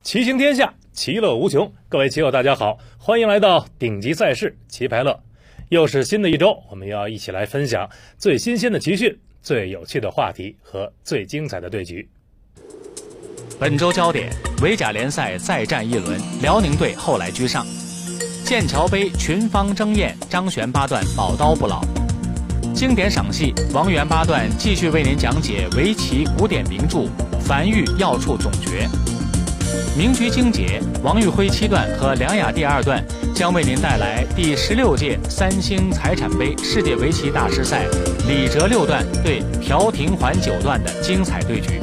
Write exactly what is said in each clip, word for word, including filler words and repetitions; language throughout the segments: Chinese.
骑行天下，其乐无穷。各位骑友大家好，欢迎来到顶级赛事骑牌乐。又是新的一周，我们要一起来分享最新鲜的骑讯、最有趣的话题和最精彩的对局。 本周焦点：维甲联赛再战一轮，辽宁队后来居上；剑桥杯群芳争艳，张悬八段宝刀不老。经典赏析，王源八段继续为您讲解围棋古典名著《繁育要处总诀》。名局精解，王玉辉七段和梁雅蒂二段将为您带来第十六届三星财产杯世界围棋大师赛李哲六段对朴廷桓九段的精彩对局。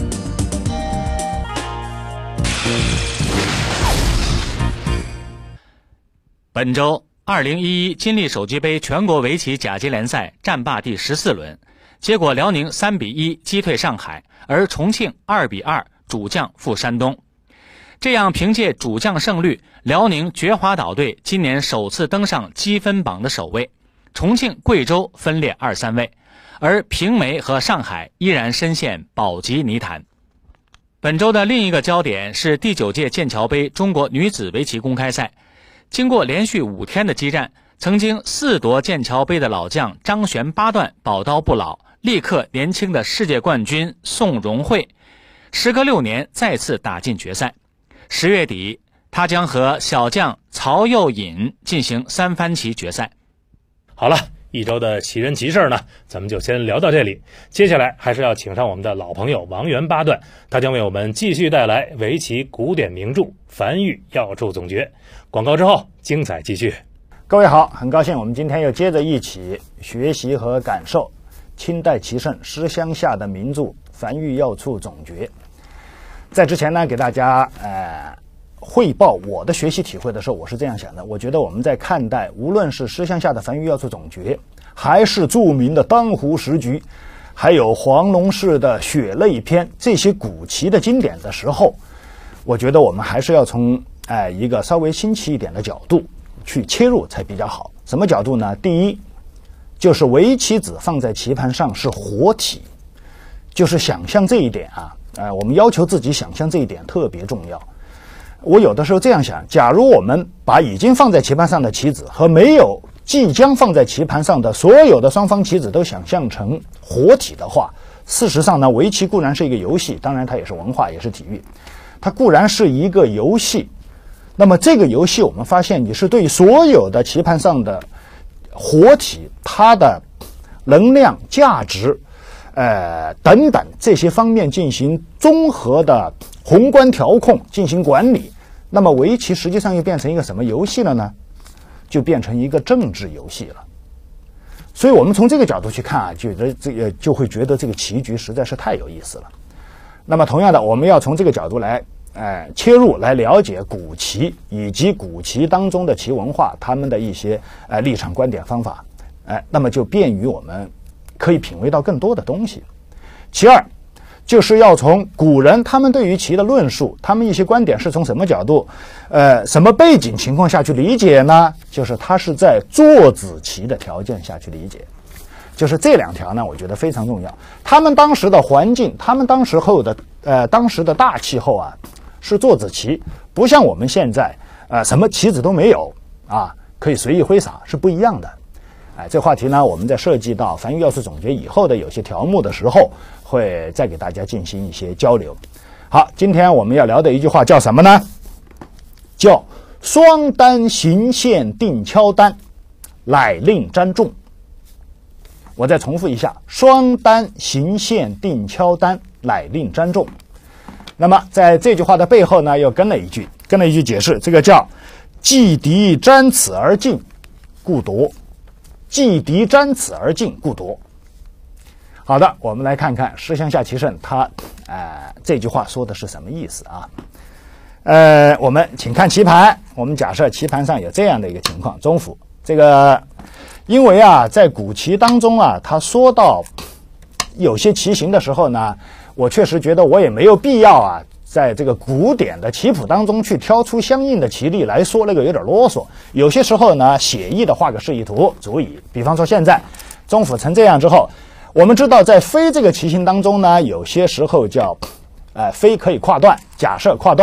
本周二零一一金立手机杯全国围棋甲级联赛战罢第十四轮，结果辽宁三比一击退上海，而重庆二比二主将负山东。这样凭借主将胜率，辽宁绝华岛队今年首次登上积分榜的首位，重庆、贵州分列二三位，而平梅和上海依然深陷保级泥潭。本周的另一个焦点是第九届剑桥杯中国女子围棋公开赛。经过连续五天的激战，曾经四夺剑桥杯的老将张悬八段宝刀不老，力克年轻的世界冠军宋荣慧，时隔六年再次打进决赛。十月底，他将和小将曹佑尹进行三番棋决赛。 好了，一周的奇人奇事呢，咱们就先聊到这里。接下来还是要请上我们的老朋友王源八段，他将为我们继续带来围棋古典名著《繁育要处总诀》。广告之后，精彩继续。 各位好，很高兴我们今天又接着一起学习和感受清代棋圣施乡下的名著《繁育要处总诀》。在之前呢，给大家呃汇报我的学习体会的时候，我是这样想的：我觉得我们在看待无论是施乡下的《繁育要处总诀》，还是著名的《当湖十局》，还有黄龙式的《血泪篇》这些古棋的经典的时候，我觉得我们还是要从哎、呃、一个稍微新奇一点的角度去切入才比较好。什么角度呢？第一，就是围棋子放在棋盘上是活体，就是想象这一点啊。呃，我们要求自己想象这一点特别重要。我有的时候这样想，假如我们把已经放在棋盘上的棋子和没有即将放在棋盘上的所有的双方棋子都想象成活体的话，事实上呢，围棋固然是一个游戏，当然它也是文化，也是体育，它固然是一个游戏。那么这个游戏我们发现，你是对所有的棋盘上的活体，它的能量、价值呃，等等这些方面进行综合的宏观调控，进行管理。那么围棋实际上又变成一个什么游戏了呢？就变成一个政治游戏了。所以我们从这个角度去看啊，觉得这个就会觉得这个棋局实在是太有意思了。那么同样的，我们要从这个角度来呃切入，来了解古棋以及古棋当中的棋文化，他们的一些呃立场、观点、方法，哎、呃，那么就便于我们可以品味到更多的东西。其二，就是要从古人他们对于棋的论述，他们一些观点是从什么角度，呃，什么背景情况下去理解呢？就是他是在坐子棋的条件下去理解。就是这两条呢，我觉得非常重要。他们当时的环境，他们当时候的呃当时的大气候啊，是坐子棋，不像我们现在呃什么棋子都没有啊，可以随意挥洒，是不一样的。哎，这话题呢，我们在涉及到《繁育要处总诀》以后的有些条目的时候，会再给大家进行一些交流。好，今天我们要聊的一句话叫什么呢？叫“双单行线定敲单，乃令占中”。我再重复一下：“双单行线定敲单，乃令占中”。那么在这句话的背后呢，又跟了一句，跟了一句解释，这个叫“既敌沾此而进，故夺”。既敌沾此而进，故夺。好的，我们来看看施乡下棋圣他呃这句话说的是什么意思啊？呃，我们请看棋盘，我们假设棋盘上有这样的一个情况，中府这个，因为啊，在古棋当中啊，他说到有些棋形的时候呢，我确实觉得我也没有必要啊，在这个古典的棋谱当中去挑出相应的棋例来说，那个有点啰嗦。有些时候呢，写意的画个示意图足矣。比方说现在中府成这样之后，我们知道在飞这个棋形当中呢，有些时候叫呃飞可以跨断，假设跨断了，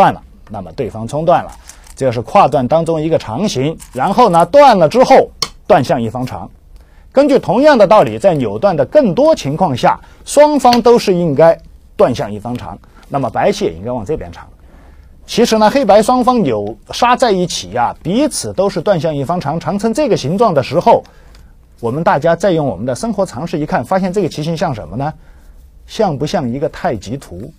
那么对方冲断了，这是跨断当中一个长形。然后呢，断了之后断向一方长。根据同样的道理，在扭断的更多情况下，双方都是应该断向一方长，那么白棋也应该往这边长。其实呢，黑白双方扭杀在一起呀、啊，彼此都是断向一方长，长成这个形状的时候，我们大家再用我们的生活常识一看，发现这个棋形像什么呢？像不像一个太极图？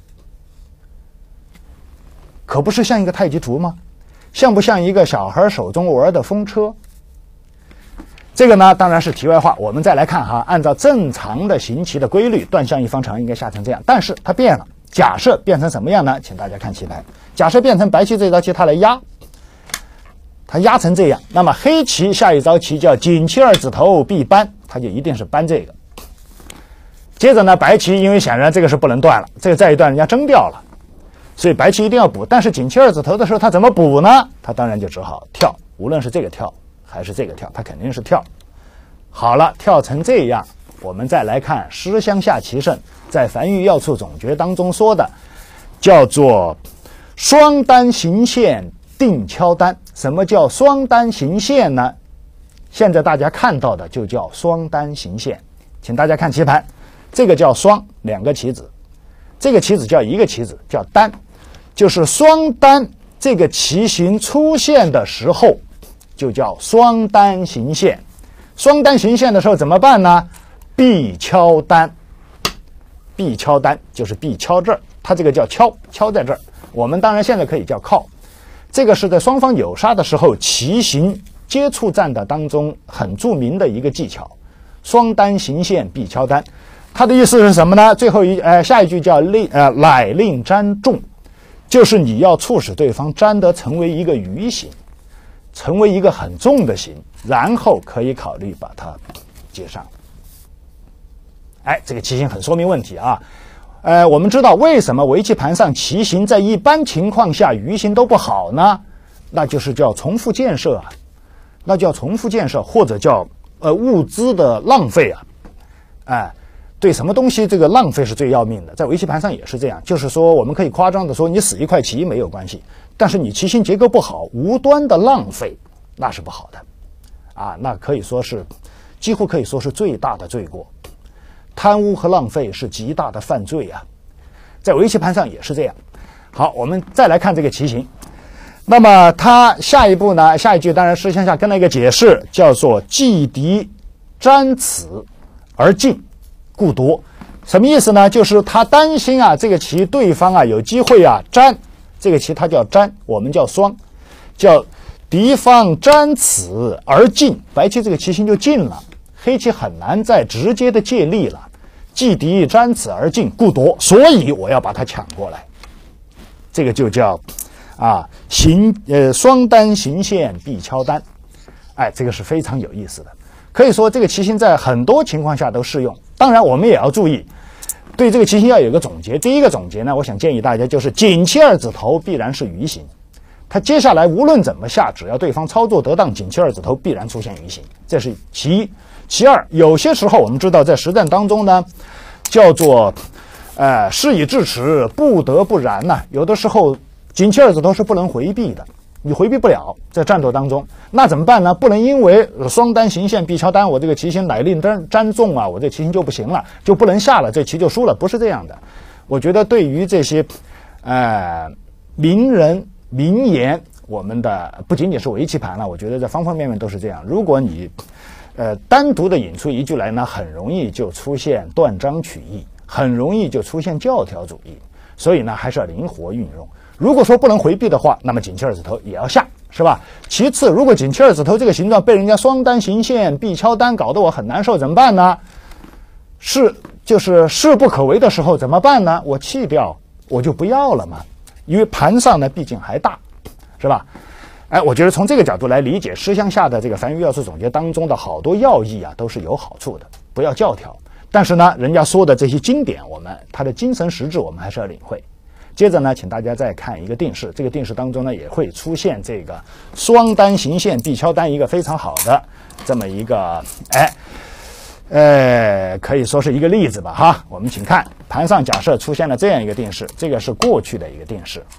可不是像一个太极图吗？像不像一个小孩手中玩的风车？这个呢，当然是题外话。我们再来看哈，按照正常的行棋的规律，断向一方长应该下成这样，但是它变了。假设变成什么样呢？请大家看棋牌。假设变成白棋这招棋，它来压，它压成这样，那么黑棋下一招棋叫锦棋二子头必扳，它就一定是扳这个。接着呢，白棋因为显然这个是不能断了，这个再一断人家争掉了，所以白棋一定要补。但是锦棋二子头的时候，它怎么补呢？它当然就只好跳，无论是这个跳还是这个跳，它肯定是跳。好了，跳成这样，我们再来看诗乡下棋圣在《樊玉要处总诀》当中说的，叫做双单行线定敲单。什么叫双单行线呢？现在大家看到的就叫双单行线。请大家看棋盘，这个叫双，两个棋子，这个棋子叫一个棋子，叫单，就是双单这个棋形出现的时候，就叫双单行线。双单行线的时候怎么办呢？必敲单。必敲单就是必敲这儿，它这个叫敲，敲在这儿。我们当然现在可以叫靠。这个是在双方有杀的时候，棋形接触战的当中很著名的一个技巧。双单行线必敲单，它的意思是什么呢？最后一呃下一句叫令呃乃令粘重，就是你要促使对方粘得成为一个鱼形，成为一个很重的形，然后可以考虑把它接上。哎，这个棋形很说明问题啊。呃，我们知道为什么围棋盘上棋形在一般情况下鱼形都不好呢？那就是叫重复建设啊，那叫重复建设，或者叫呃物资的浪费啊。哎，对什么东西这个浪费是最要命的，在围棋盘上也是这样。就是说，我们可以夸张的说，你死一块棋没有关系，但是你棋形结构不好，无端的浪费，那是不好的啊，那可以说是几乎可以说是最大的罪过。贪污和浪费是极大的犯罪啊，在围棋盘上也是这样。好，我们再来看这个棋形。那么它下一步呢？下一句当然诗乡下跟了一个解释，叫做既敌沾此而进，故夺。什么意思呢？就是他担心啊，这个棋对方啊有机会啊沾这个棋，它叫沾，我们叫双，叫敌方沾此而进，白棋这个棋形就进了。黑棋很难再直接的借力了，既敌沾此而进，故夺，所以我要把它抢过来。这个就叫啊行呃双单行线必敲单。哎，这个是非常有意思的。可以说这个棋形在很多情况下都适用。当然我们也要注意，对这个棋形要有一个总结。第一个总结呢，我想建议大家就是锦棋二子头必然是鱼形。它接下来无论怎么下，只要对方操作得当，锦棋二子头必然出现鱼形，这是其一。其二，有些时候我们知道在实战当中呢，叫做呃事已至此不得不然呐、啊。有的时候锦棋二子头是不能回避的，你回避不了，在战斗当中，那怎么办呢？不能因为双单行线必敲单，我这个棋形乃令沾沾重啊，我这棋形就不行了，就不能下了，这棋就输了，不是这样的。我觉得对于这些呃名人名言，我们的不仅仅是围棋盘了，我觉得在方方面面都是这样。如果你呃，单独的引出一句来呢，很容易就出现断章取义，很容易就出现教条主义，所以呢，还是要灵活运用。如果说不能回避的话，那么锦棋二子头也要下，是吧？其次，如果锦棋二子头这个形状被人家双单行线必敲单搞得我很难受，怎么办呢？是就是势不可为的时候怎么办呢？我弃掉，我就不要了嘛，因为盘上呢毕竟还大，是吧？哎，我觉得从这个角度来理解诗乡下的这个樊玉要处总结当中的好多要义啊，都是有好处的，不要教条。但是呢，人家说的这些经典，我们它的精神实质我们还是要领会。接着呢，请大家再看一个定式，这个定式当中呢也会出现这个双单行线必敲单一个非常好的这么一个哎呃可以说是一个例子吧哈。我们请看盘上假设出现了这样一个定式，这个是过去的一个定式。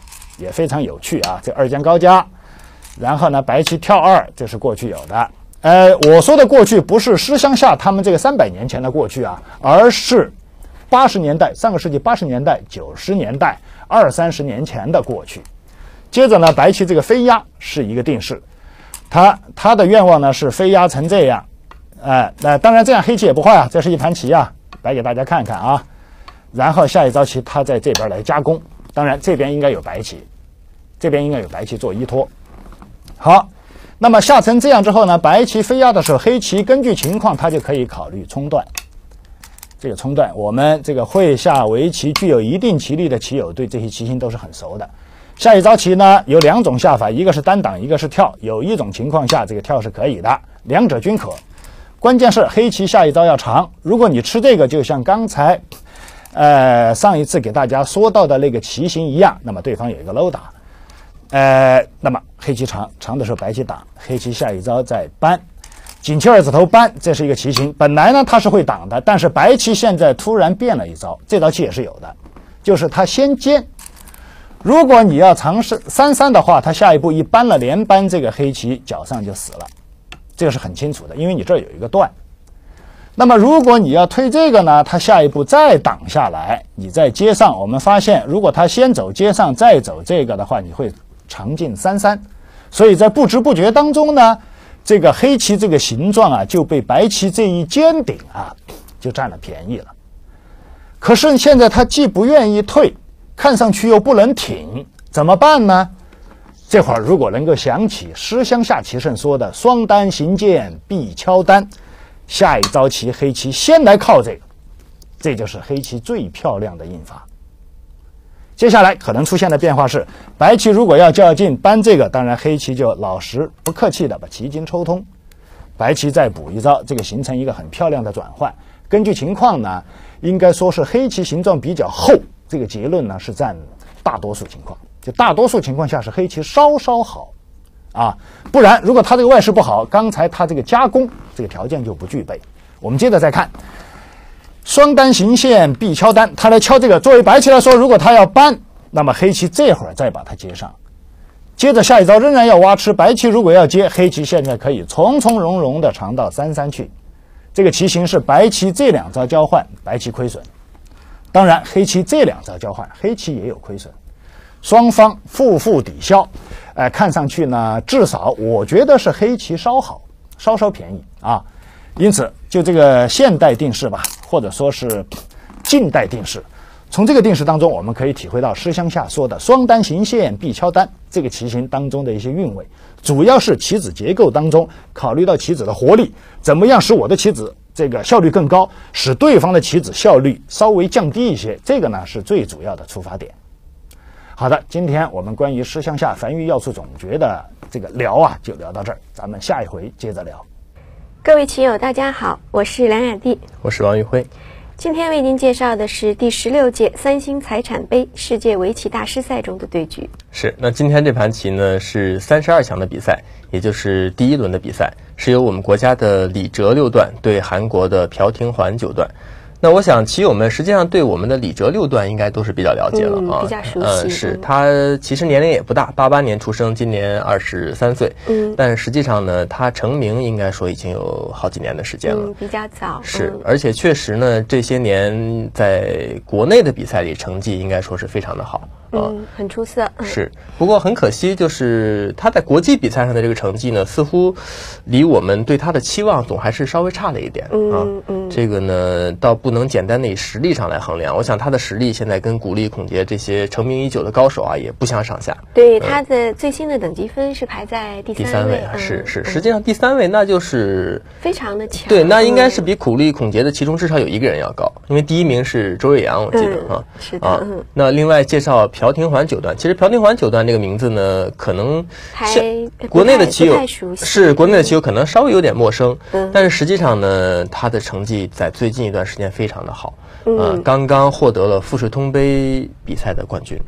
也非常有趣啊。这二将高加，然后呢白棋跳二，这是过去有的。呃，我说的过去不是施乡下他们这个三百年前的过去啊，而是八十年代，上个世纪八十年代、九十年代二三十年前的过去。接着呢，白棋这个飞压是一个定式，他他的愿望呢是飞压成这样，哎、呃，那当然这样黑棋也不坏啊，这是一盘棋啊，摆给大家看看啊。然后下一招棋他在这边来加攻，当然这边应该有白棋，这边应该有白棋做依托。好，那么下成这样之后呢，白棋飞压的时候，黑棋根据情况它就可以考虑冲断。这个冲断，我们这个会下围棋具有一定棋力的棋友对这些棋形都是很熟的。下一招棋呢有两种下法，一个是单挡，一个是跳。有一种情况下这个跳是可以的，两者均可。关键是黑棋下一招要长，如果你吃这个，就像刚才呃上一次给大家说到的那个棋形一样，那么对方有一个搂打，呃，那么黑棋长长的时候白棋挡，黑棋下一招再搬。锦旗二字头搬，这是一个棋形。本来呢它是会挡的，但是白棋现在突然变了一招，这招棋也是有的，就是他先尖。如果你要尝试三三的话，他下一步一搬了连搬，这个黑棋脚上就死了，这个是很清楚的，因为你这儿有一个断。那么如果你要推这个呢，他下一步再挡下来，你在接上，我们发现如果他先走接上再走这个的话，你会尝进三三，所以在不知不觉当中呢，这个黑棋这个形状啊就被白棋这一尖顶啊就占了便宜了。可是现在他既不愿意退，看上去又不能挺，怎么办呢？这会儿如果能够想起诗乡下棋圣说的双单行剑必敲单，下一招棋黑棋先来靠这个，这就是黑棋最漂亮的应法。接下来可能出现的变化是，白棋如果要较劲搬这个，当然黑棋就老实不客气的把棋筋抽通，白棋再补一招，这个形成一个很漂亮的转换。根据情况呢，应该说是黑棋形状比较厚，这个结论呢是占大多数情况，就大多数情况下是黑棋稍稍好啊，不然如果他这个外势不好，刚才他这个加攻这个条件就不具备。我们接着再看双单行线必敲单，他来敲这个，作为白棋来说，如果他要搬，那么黑棋这会儿再把它接上，接着下一招仍然要挖吃，白棋如果要接，黑棋现在可以从从容容的长到三三去。这个棋形是白棋这两招交换，白棋亏损。当然黑棋这两招交换，黑棋也有亏损，双方负负抵消，呃，看上去呢，至少我觉得是黑棋稍好，稍稍便宜啊。因此就这个现代定式吧，或者说是近代定式，从这个定式当中我们可以体会到诗乡下说的双单行线必敲单这个棋形当中的一些韵味，主要是棋子结构当中考虑到棋子的活力，怎么样使我的棋子这个效率更高，使对方的棋子效率稍微降低一些，这个呢是最主要的出发点。好的，今天我们关于诗乡下繁育要素总诀的这个聊啊就聊到这儿，咱们下一回接着聊。 各位棋友大家好，我是梁雅蒂， 我是王玉辉。 今天为您介绍的是第十六届三星财产杯世界围棋大师赛中的对局。 是，那今天这盘棋呢是三十二强的比赛，也就是第一轮的比赛，是由我们国家的李哲六段对韩国的朴廷桓九段。那我想棋友们实际上对我们的李哲六段应该都是比较了解了啊， 嗯、比较熟悉。 呃，是他其实年龄也不大，八八年出生，今年二十三岁。嗯，但实际上呢，他成名应该说已经有好几年的时间了， 嗯、比较早。 是， 嗯、 而且确实呢，这些年在国内的比赛里成绩应该说是非常的好。 嗯，很出色。嗯、 是，不过很可惜，就是他在国际比赛上的这个成绩呢，似乎离我们对他的期望总还是稍微差了一点。 嗯、 啊。 嗯， 这个呢，倒不能简单的以实力上来衡量。我想他的实力现在跟古力、孔杰这些成名已久的高手啊，也不相上下。 对，嗯、他的最新的等级分是排在第三位。 第三位、 嗯、 是是，实际上第三位那就是非常的强。 对，那应该是比古力、孔杰的其中至少有一个人要高，因为第一名是周瑞阳，我记得、 嗯、 啊。 是的。 啊， 嗯、 那另外介绍朴廷桓九段，其实朴廷桓九段这个名字呢，可能国内的棋友是国内的棋友可能稍微有点陌生，嗯、但是实际上呢，他的成绩在最近一段时间非常的好，嗯、呃，刚刚获得了富士通杯比赛的冠军。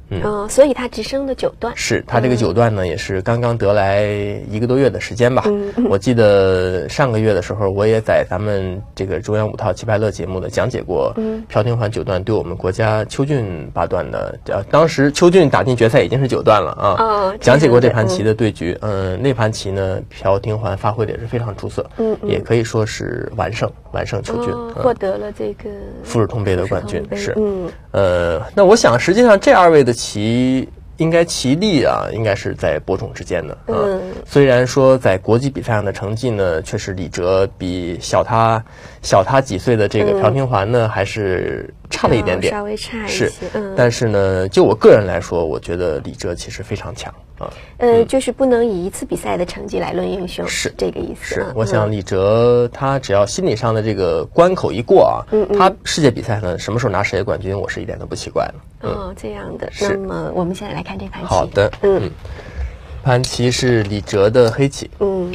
嗯， 哦，所以它只升了九段。 是它这个九段呢，也是刚刚得来一个多月的时间吧。 嗯嗯、 我记得上个月的时候，我也在咱们这个中央五套棋牌乐节目呢讲解过朴廷桓九段对我们国家邱俊八段的。呃，当时邱俊打进决赛已经是九段了啊。 哦， 讲解过这盘棋的对局，嗯、呃，那盘棋呢，朴廷桓发挥的也是非常出色， 嗯嗯， 也可以说是完胜完胜邱俊， 哦嗯、获得了这个富士通杯的冠军。是， 嗯， 呃，那我想实际上这二位的棋应该棋力啊，应该是在伯仲之间的啊。 嗯， 虽然说在国际比赛上的成绩呢，确实李哲比小他小他几岁的这个朴廷桓呢，嗯、还是差了一点点， 稍微差一些。 是， 嗯， 但是呢，就我个人来说，我觉得李哲其实非常强啊。 呃，嗯、就是不能以一次比赛的成绩来论英雄， 是这个意思。 是，我想李哲他只要心理上的这个关口一过啊， 嗯嗯， 他世界比赛呢，什么时候拿世界冠军，我是一点都不奇怪的。 嗯、哦，这样的。那么我们现在来看这盘棋。 好的，嗯，嗯盘棋是李哲的黑棋。 嗯。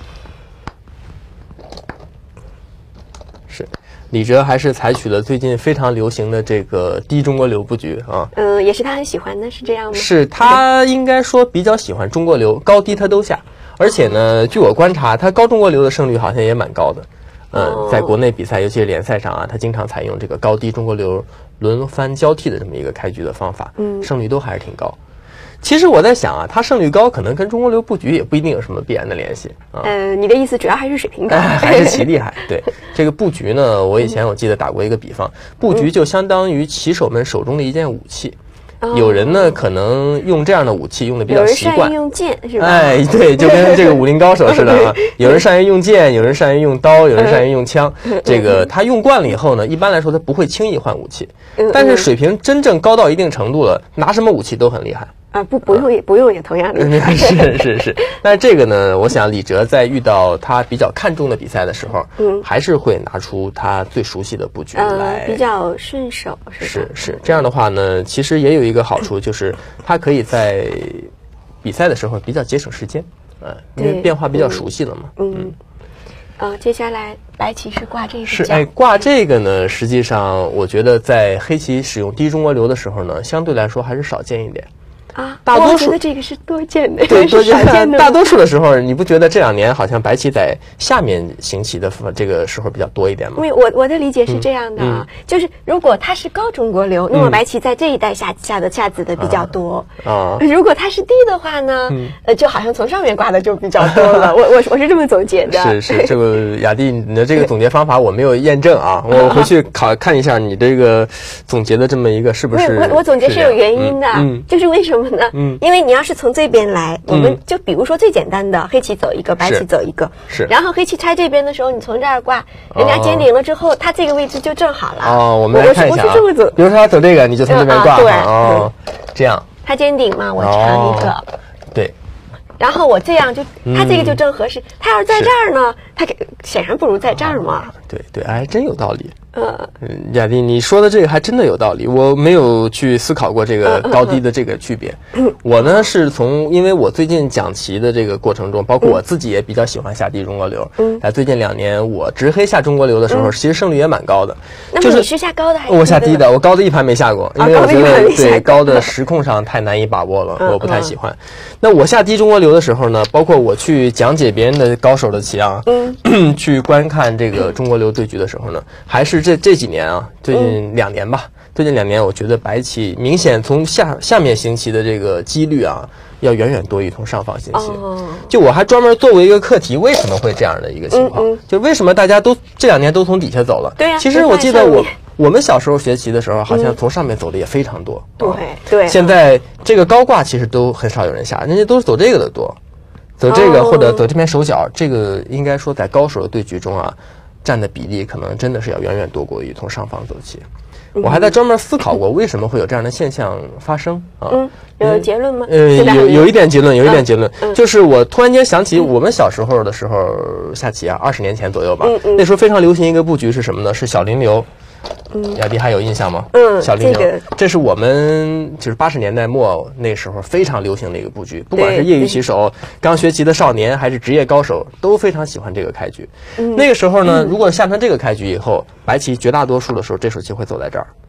是，李哲还是采取了最近非常流行的这个低中国流布局啊。 嗯，也是他很喜欢的，是这样吗？ 是他应该说比较喜欢中国流，高低他都下。而且呢，据我观察，他高中国流的胜率好像也蛮高的。嗯、呃，在国内比赛，尤其是联赛上啊，他经常采用这个高低中国流轮番交替的这么一个开局的方法， 嗯， 胜率都还是挺高。其实我在想啊，他胜率高，可能跟中国流布局也不一定有什么必然的联系啊。 呃，你的意思主要还是水平高， 哎、还是棋厉害。对这个布局呢，我以前我记得打过一个比方，布局就相当于棋手们手中的一件武器。 嗯、 有人呢可能用这样的武器用的比较习惯， 有人善于用剑是吧？ 哎，对，就跟这个武林高手似的啊。有人善于用剑，有人善于用刀，有人善于用枪。这个他用惯了以后呢，一般来说他不会轻易换武器。但是水平真正高到一定程度了，拿什么武器都很厉害。 啊，不不用也不用也同样的， 是是是。但是这个呢，我想李哲在遇到他比较看重的比赛的时候，嗯，还是会拿出他最熟悉的布局来， 呃、比较顺手，是吧？ 是是这样的话呢，其实也有一个好处，就是他可以在比赛的时候比较节省时间，呃，因为变化比较熟悉了嘛， 嗯。嗯呃，接下来白棋是挂这个是哎，挂这个呢，实际上我觉得在黑棋使用低中国流的时候呢，相对来说还是少见一点。 啊， 大多数我觉得这个是多见的， 对，多见的。 大多数的时候，你不觉得这两年好像白棋在下面行棋的这个时候比较多一点吗？ 因为我我的理解是这样的啊，嗯、就是如果它是高中国流，嗯、那么白棋在这一代下下的下子的比较多啊。 如果它是低的话呢，嗯、呃，就好像从上面挂的就比较多了。我我我是这么总结的。 是是，这个雅蒂，你的这个总结方法我没有验证啊，我回去考看一下你这个总结的这么一个是不是？ 我我总结是有原因的， 嗯， 就是为什么呢？嗯，因为你要是从这边来，我们就比如说最简单的，黑棋走一个，白棋走一个， 是。 然后黑棋拆这边的时候，你从这儿挂，人家尖顶了之后，它这个位置就正好了。 哦，我们来看一下啊。比如说他走这个，你就从这边挂。 对， 哦，这样。 它尖顶嘛，我长一个。 对。 然后我这样就，它这个就正合适。它要是在这儿呢，它显然不如在这儿嘛。 对对，哎，真有道理。 呃， 雅蒂，你说的这个还真的有道理，我没有去思考过这个高低的这个区别。我呢是从，因为我最近讲棋的这个过程中，包括我自己也比较喜欢下低中国流。嗯，在最近两年我直黑下中国流的时候，其实胜率也蛮高的。 就是你是下高的还是？ 我下低的，我高的一盘没下过，因为我觉得对高的时控上太难以把握了，我不太喜欢。那我下低中国流的时候呢，包括我去讲解别人的高手的棋啊，嗯，去观看这个中国流对局的时候呢，还是这这几年啊，最近两年吧，嗯、最近两年，我觉得白棋明显从下下面行棋的这个几率啊，要远远多于从上方行棋。哦、就我还专门做过一个课题，为什么会这样的一个情况？嗯嗯、就为什么大家都这两年都从底下走了？ 对呀、啊。 其实我记得我我们小时候学习的时候，好像从上面走的也非常多。 对、嗯、对。 现在这个高挂其实都很少有人下，人家都是走这个的多，走这个、哦、或者走这边手脚，这个应该说在高手的对局中啊。占的比例可能真的是要远远多过于从上方走起。我还在专门思考过为什么会有这样的现象发生啊？ 嗯，有结论吗？ 呃，有有一点结论，有一点结论， 嗯、 就是我突然间想起我们小时候的时候下棋啊，二十年前左右吧， 嗯嗯、 那时候非常流行一个布局是什么呢？是小林流。嗯，雅迪还有印象吗？ 嗯， 小林流， 这个、 这是我们就是八十年代末那时候非常流行的一个布局，不管是业余棋手、刚学棋的少年，还是职业高手，都非常喜欢这个开局。嗯、那个时候呢，嗯、如果下成这个开局以后，白棋绝大多数的时候，这手棋会走在这儿。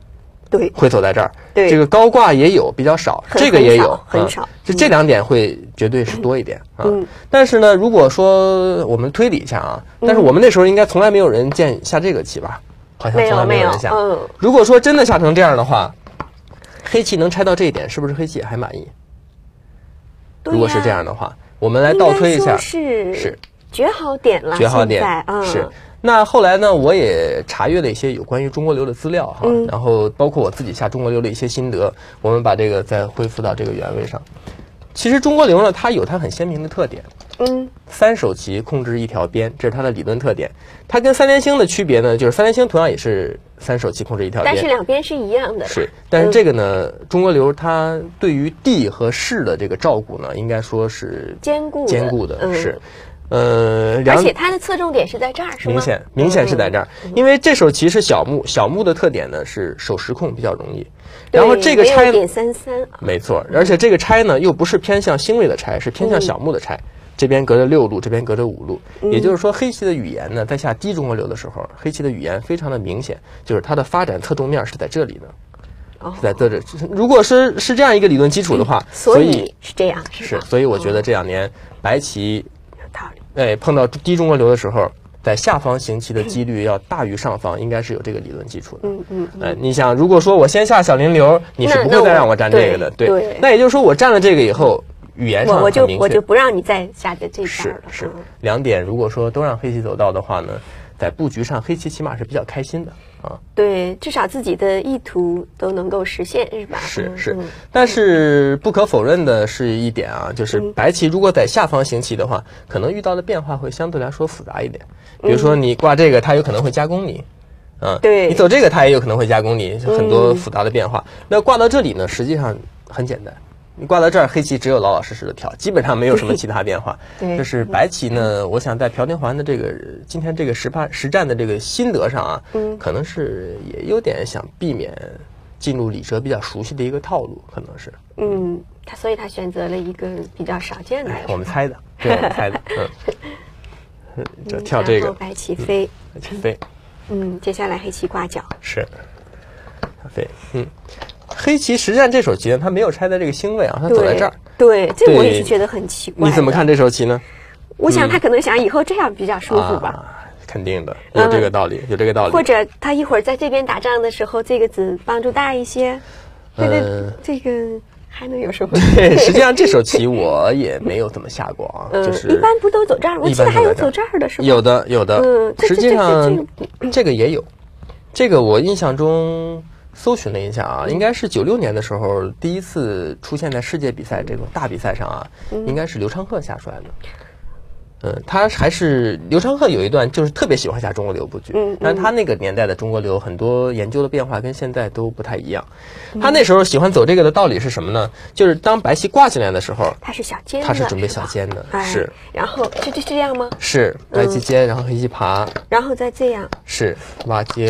对， 会走在这儿。 对， 这个高挂也有，比较少，这个也有， 很少。 就这两点会绝对是多一点啊。 嗯。 但是呢，如果说我们推理一下啊，但是我们那时候应该从来没有人见下这个棋吧？好像从来没有人下。 嗯。 如果说真的下成这样的话，黑棋能拆到这一点，是不是黑棋也还满意？如果是这样的话，我们来倒推一下， 是是绝好点了， 绝好点， 嗯、 是。那后来呢，我也查阅了一些有关于中国流的资料哈， 嗯、 然后包括我自己下中国流的一些心得，我们把这个再恢复到这个原位上。其实中国流呢，它有它很鲜明的特点， 嗯， 三手棋控制一条边，这是它的理论特点。它跟三连星的区别呢，就是三连星同样也是三手棋控制一条边， 但是两边是一样的。 是，但是这个呢，嗯、中国流它对于地和势的这个照顾呢，应该说是兼顾兼顾的， 嗯、 是。呃， 而且它的侧重点是在这儿，是吗？ 明显明显是在这儿，嗯、因为这手棋是小目，小目的特点呢是手时控比较容易。然后这个拆点三三， 没错，而且这个拆呢又不是偏向星位的拆，是偏向小目的拆。嗯、这边隔着六路，这边隔着五路， 嗯、 也就是说，黑棋的语言呢，在下低中国流的时候，黑棋的语言非常的明显，就是它的发展侧重面是在这里的。 哦、 是在这里，如果是是这样一个理论基础的话， 嗯、所以是这样， 是，所以我觉得这两年白棋。 道理， 哎，碰到低中国流的时候，在下方行棋的几率要大于上方，应该是有这个理论基础的。 嗯嗯。 哎，你想，如果说我先下小零流，你是不会再让我占这个的， 对。对。 那也就是说，我占了这个以后，语言上我就我就不让你再下在这边了。 是是，两点如果说都让黑棋走到的话呢，在布局上，黑棋起码是比较开心的啊。 对，至少自己的意图都能够实现，是吧？ 是是，嗯、但是不可否认的是一点啊，就是白棋如果在下方行棋的话，嗯、可能遇到的变化会相对来说复杂一点。比如说你挂这个，它有可能会加攻你，啊， 对， 你走这个，它也有可能会加攻你，很多复杂的变化。嗯、那挂到这里呢，实际上很简单。你挂到这儿，黑棋只有老老实实的跳，基本上没有什么其他变化。 对， 就是白棋呢，我想在朴廷桓的这个今天这个实判实战的这个心得上啊， 嗯， 可能是也有点想避免进入李哲比较熟悉的一个套路，可能是。 嗯，他所以他选择了一个比较少见的。 哎，我们猜的，对，我们猜的，嗯，就跳这个。 白棋飞， 白棋飞。 嗯，接下来黑棋挂角。 是，飞，嗯。黑棋实战这手棋呢，它没有拆在这个星位啊，它走在这儿。 对，这我也是觉得很奇怪。 你怎么看这手棋呢？ 我想他可能想以后这样比较舒服吧。 啊、肯定的，有这个道理，嗯、有这个道理。 或者他一会儿在这边打仗的时候，这个子帮助大一些。这个、 嗯、 这个还能有什么？ 对，实际上这手棋我也没有怎么下过啊， 嗯、 就是一般不都走这儿？我记得还有走这儿的是吧？ 有的，有的。 嗯， 实际上这个也有，这个我印象中。搜寻了一下啊，应该是九六年的时候第一次出现在世界比赛这种大比赛上啊， 嗯、 应该是刘昌鹤下出来的。嗯，他还是刘昌鹤有一段就是特别喜欢下中国流布局， 嗯， 但他那个年代的中国流很多研究的变化跟现在都不太一样。嗯、他那时候喜欢走这个的道理是什么呢？就是当白棋挂进来的时候， 他是小尖的， 他是准备小尖的， 哎、 是。 然后是这是这样吗？ 是白棋尖，嗯、然后黑棋爬， 然后再这样， 是挖接。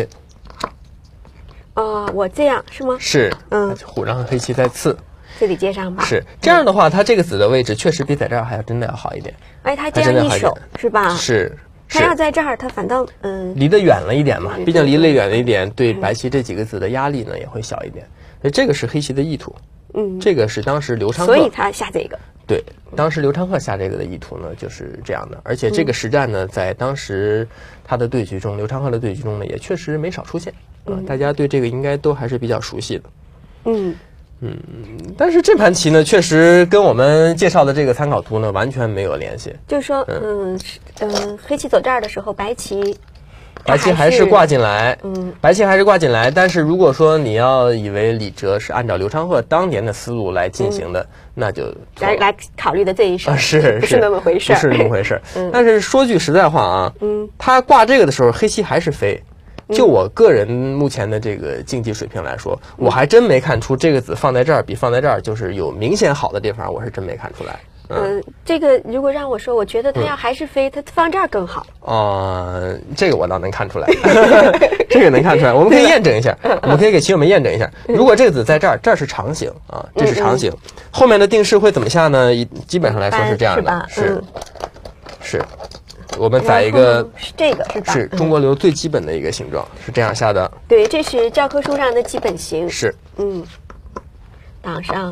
哦，我这样是吗？ 是， 嗯， 虎然后黑棋再刺， 这里接上吧。 是这样的话，它这个子的位置确实比在这儿还要真的要好一点。 哎，他这样一手是吧？ 是， 他要在这儿，他反倒嗯离得远了一点嘛，毕竟离得远了一点，对白棋这几个子的压力呢也会小一点。所以这个是黑棋的意图， 嗯， 这个是当时刘昌鹤， 所以他下这个。 对，当时刘昌鹤下这个的意图呢就是这样的，而且这个实战呢，在当时他的对局中，刘昌鹤的对局中呢也确实没少出现。嗯，大家对这个应该都还是比较熟悉的。 嗯嗯，但是这盘棋呢，确实跟我们介绍的这个参考图呢完全没有联系。 就是说，嗯嗯、呃，黑棋走这儿的时候，白棋白棋还是挂进来， 嗯， 白棋还是挂进来。但是如果说你要以为李哲是按照刘昌鹤当年的思路来进行的，嗯、那就来来考虑的这一手、 啊、是不是那么回事， 不是那么回事。 嗯、 但是说句实在话啊， 嗯， 他挂这个的时候，黑棋还是飞。就我个人目前的这个竞技水平来说，嗯、我还真没看出这个子放在这儿比放在这儿就是有明显好的地方，我是真没看出来。 嗯、呃，这个如果让我说，我觉得他要还是飞，他、嗯、放这儿更好。 哦、呃，这个我倒能看出来，这个能看出来，我们可以验证一下，我们可以给棋友们验证一下。如果这个子在这儿，这儿是长形啊，这是长形，嗯嗯后面的定式会怎么下呢？基本上来说是这样的，是、嗯、是。 我们载一个是这个是吧？ 是中国流最基本的一个形状，是这样下的。 对，这是教科书上的基本型。 是， 嗯，挡上。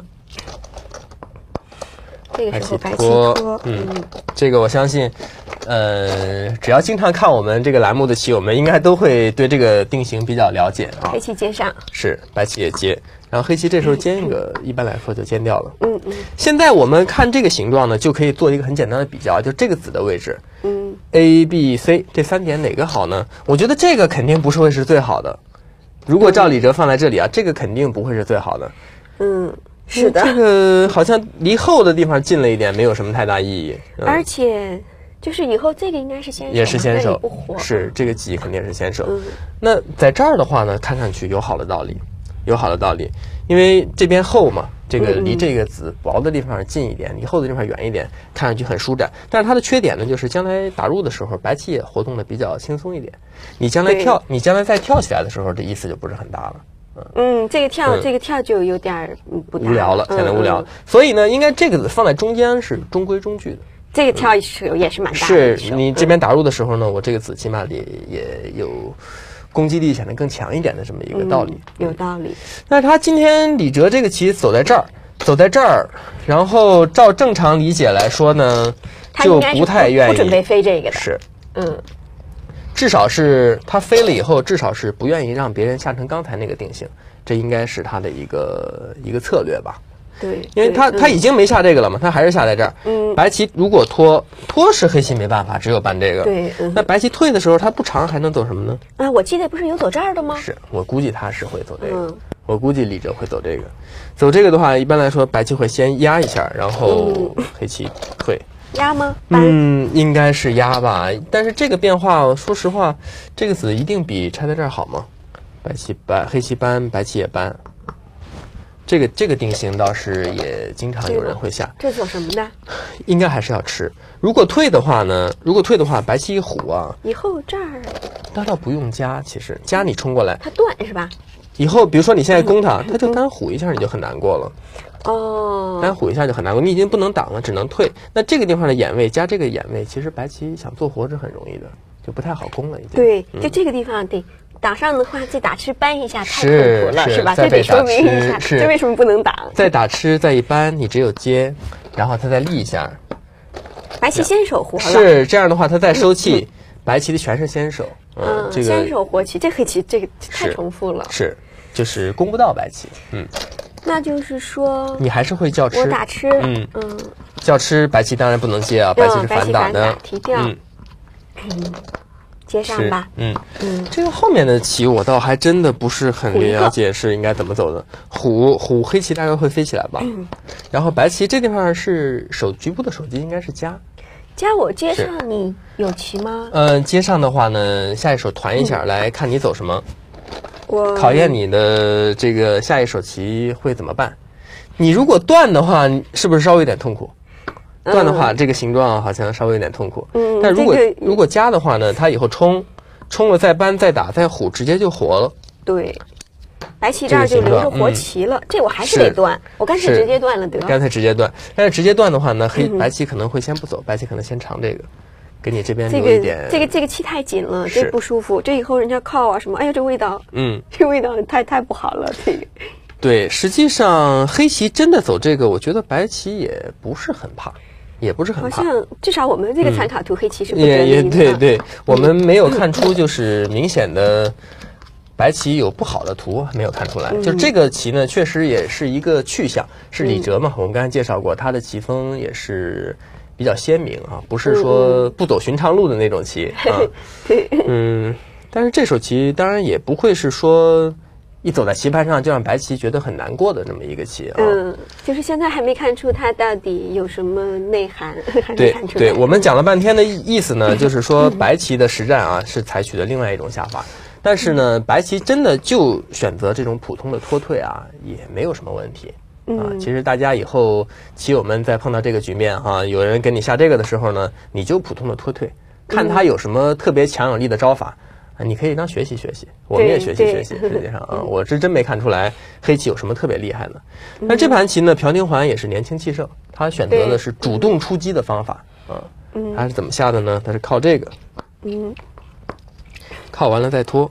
这个白棋时候白棋托托，， 嗯，这个我相信，呃，只要经常看我们这个栏目的棋友们，应该都会对这个定型比较了解啊黑。棋接上。 是，白棋也接，然后黑棋这时候尖一个，一般来说就尖掉了。 嗯嗯现在我们看这个形状呢，就可以做一个很简单的比较，就这个子的位置嗯， ，A、B、C 这三点哪个好呢？我觉得这个肯定不是会是最好的。如果照李哲放在这里啊，这个肯定不会是最好的。 嗯，是的。 这个好像离后的地方近了一点，没有什么太大意义。嗯而且就是以后这个应该是先手， 也是先手那里不活， 是这个棋肯定是先手。 嗯那在这儿的话呢，看上去有好的道理，有好的道理，因为这边厚嘛，这个离这个子薄的地方近一点，离厚的地方远一点，看上去很舒展。但是它的缺点呢，就是将来打入的时候，白棋也活动的比较轻松一点。你将来对跳，你将来再跳起来的时候，这意思就不是很大了。 嗯，这个跳、 嗯这个跳就有点儿嗯不大无聊了，显得无聊。 嗯嗯所以呢，应该这个子放在中间是中规中矩的。 这个跳是也是蛮大的是一手， 你这边打入的时候呢，我这个子起码也也有攻击力显得更强一点的这么一个道理。 嗯有道理。 但是他今天李哲这个棋走在这儿，走在这儿，然后照正常理解来说呢，就他应该是不太愿意， 不准备飞这个的。 是， 嗯， 至少是他飞了以后，至少是不愿意让别人下成刚才那个定型，这应该是他的一个一个策略吧。 对， 因为他对他已经没下这个了嘛，他还是下在这儿。 嗯白棋如果拖拖是黑棋没办法，只有办这个。 对嗯那白棋退的时候，他不长还能走什么呢？ 啊，我记得不是有走这儿的吗？ 是我估计他是会走这个， 嗯我估计李哲会走这个。走这个的话，一般来说白棋会先压一下，然后黑棋退。 压吗？搬。 嗯，应该是压吧。但是这个变化，说实话，这个子一定比拆在这儿好吗？白棋搬，黑棋搬，白棋也搬。这个这个定型倒是也经常有人会下， 这走什么的？ 应该还是要吃。如果退的话呢？如果退的话，白棋一虎啊， 以后这儿那倒不用加。其实加你冲过来， 它断是吧？ 以后比如说你现在攻它，它就单虎一下你就很难过了。 哦， 单虎一下就很难过，你已经不能挡了，只能退。那这个地方的眼位加这个眼位，其实白棋想做活是很容易的，就不太好攻了已经。 对， 嗯就这个地方得挡上的话，这打吃扳一下太是痛苦了， 是吧？这得再被打说明一下， 吃是这为什么不能挡？ 再打吃再一扳，你只有接，然后它再立一下。 白棋先手活了， 是这样的话，它再收气，白棋的全是先手。嗯，这个先手活棋，这黑棋这个太是重复了。 是就是攻不到白棋。嗯， 那就是说， 你还是会叫吃。 我打吃， 嗯嗯， 叫吃白棋当然不能接啊，白棋是白棋反反打的打。提掉嗯， 接上是吧。 嗯。 嗯， 这个后面的棋我倒还真的不是很了解是应该怎么走的。虎虎黑棋大概会飞起来吧，然后白棋这地方是手局部的手机应该是加， 加我接上，你有棋吗？ 嗯，接上的话呢，下一手团一下来看你走什么， 我考验你的这个下一手棋会怎么办。你如果断的话，是不是稍微有点痛苦？断的话，这个形状好像稍微有点痛苦。 嗯但如果这个如果加的话呢，它以后冲冲了再扳再打再虎，直接就活了。 对，白棋这儿就留着活棋了，这我还是得断，我干脆是直接断了得。 干脆直接断，但是直接断的话呢，黑白棋可能会先不走，白棋可能先长这个，给你这边这个留一点。 这个这个气太紧了， 是这不舒服。这以后人家靠啊什么，哎呀，这味道， 嗯， 这味道太太不好了。这个对，实际上黑棋真的走这个，我觉得白棋也不是很怕，也不是很怕。 好像至少我们这个参考图黑棋是不也也争议的。 对对，我们没有看出就是明显的白棋有不好的图，没有看出来。 嗯就是这个棋呢，确实也是一个去向，是李哲嘛，我们刚才介绍过，他的棋风也是比较鲜明啊，不是说不走寻常路的那种棋啊。 对， 嗯，但是这手棋当然也不会是说一走在棋盘上就让白棋觉得很难过的这么一个棋啊。 嗯，就是现在还没看出它到底有什么内涵，还没对看出来。 对，我们讲了半天的意意思呢，就是说白棋的实战啊是采取了另外一种下法，但是呢，白棋真的就选择这种普通的脱退啊，也没有什么问题。啊，其实大家以后棋友们在碰到这个局面哈、有人跟你下这个的时候呢，你就普通的脱退，看他有什么特别强有力的招法。啊，你可以当学习学习，我们也学习对学习。实际上啊，我是真没看出来黑棋有什么特别厉害的。那这盘棋呢，朴廷桓也是年轻气盛，他选择的是主动出击的方法啊。 嗯， 它是怎么下的呢？它是靠这个， 嗯， 靠完了再拖。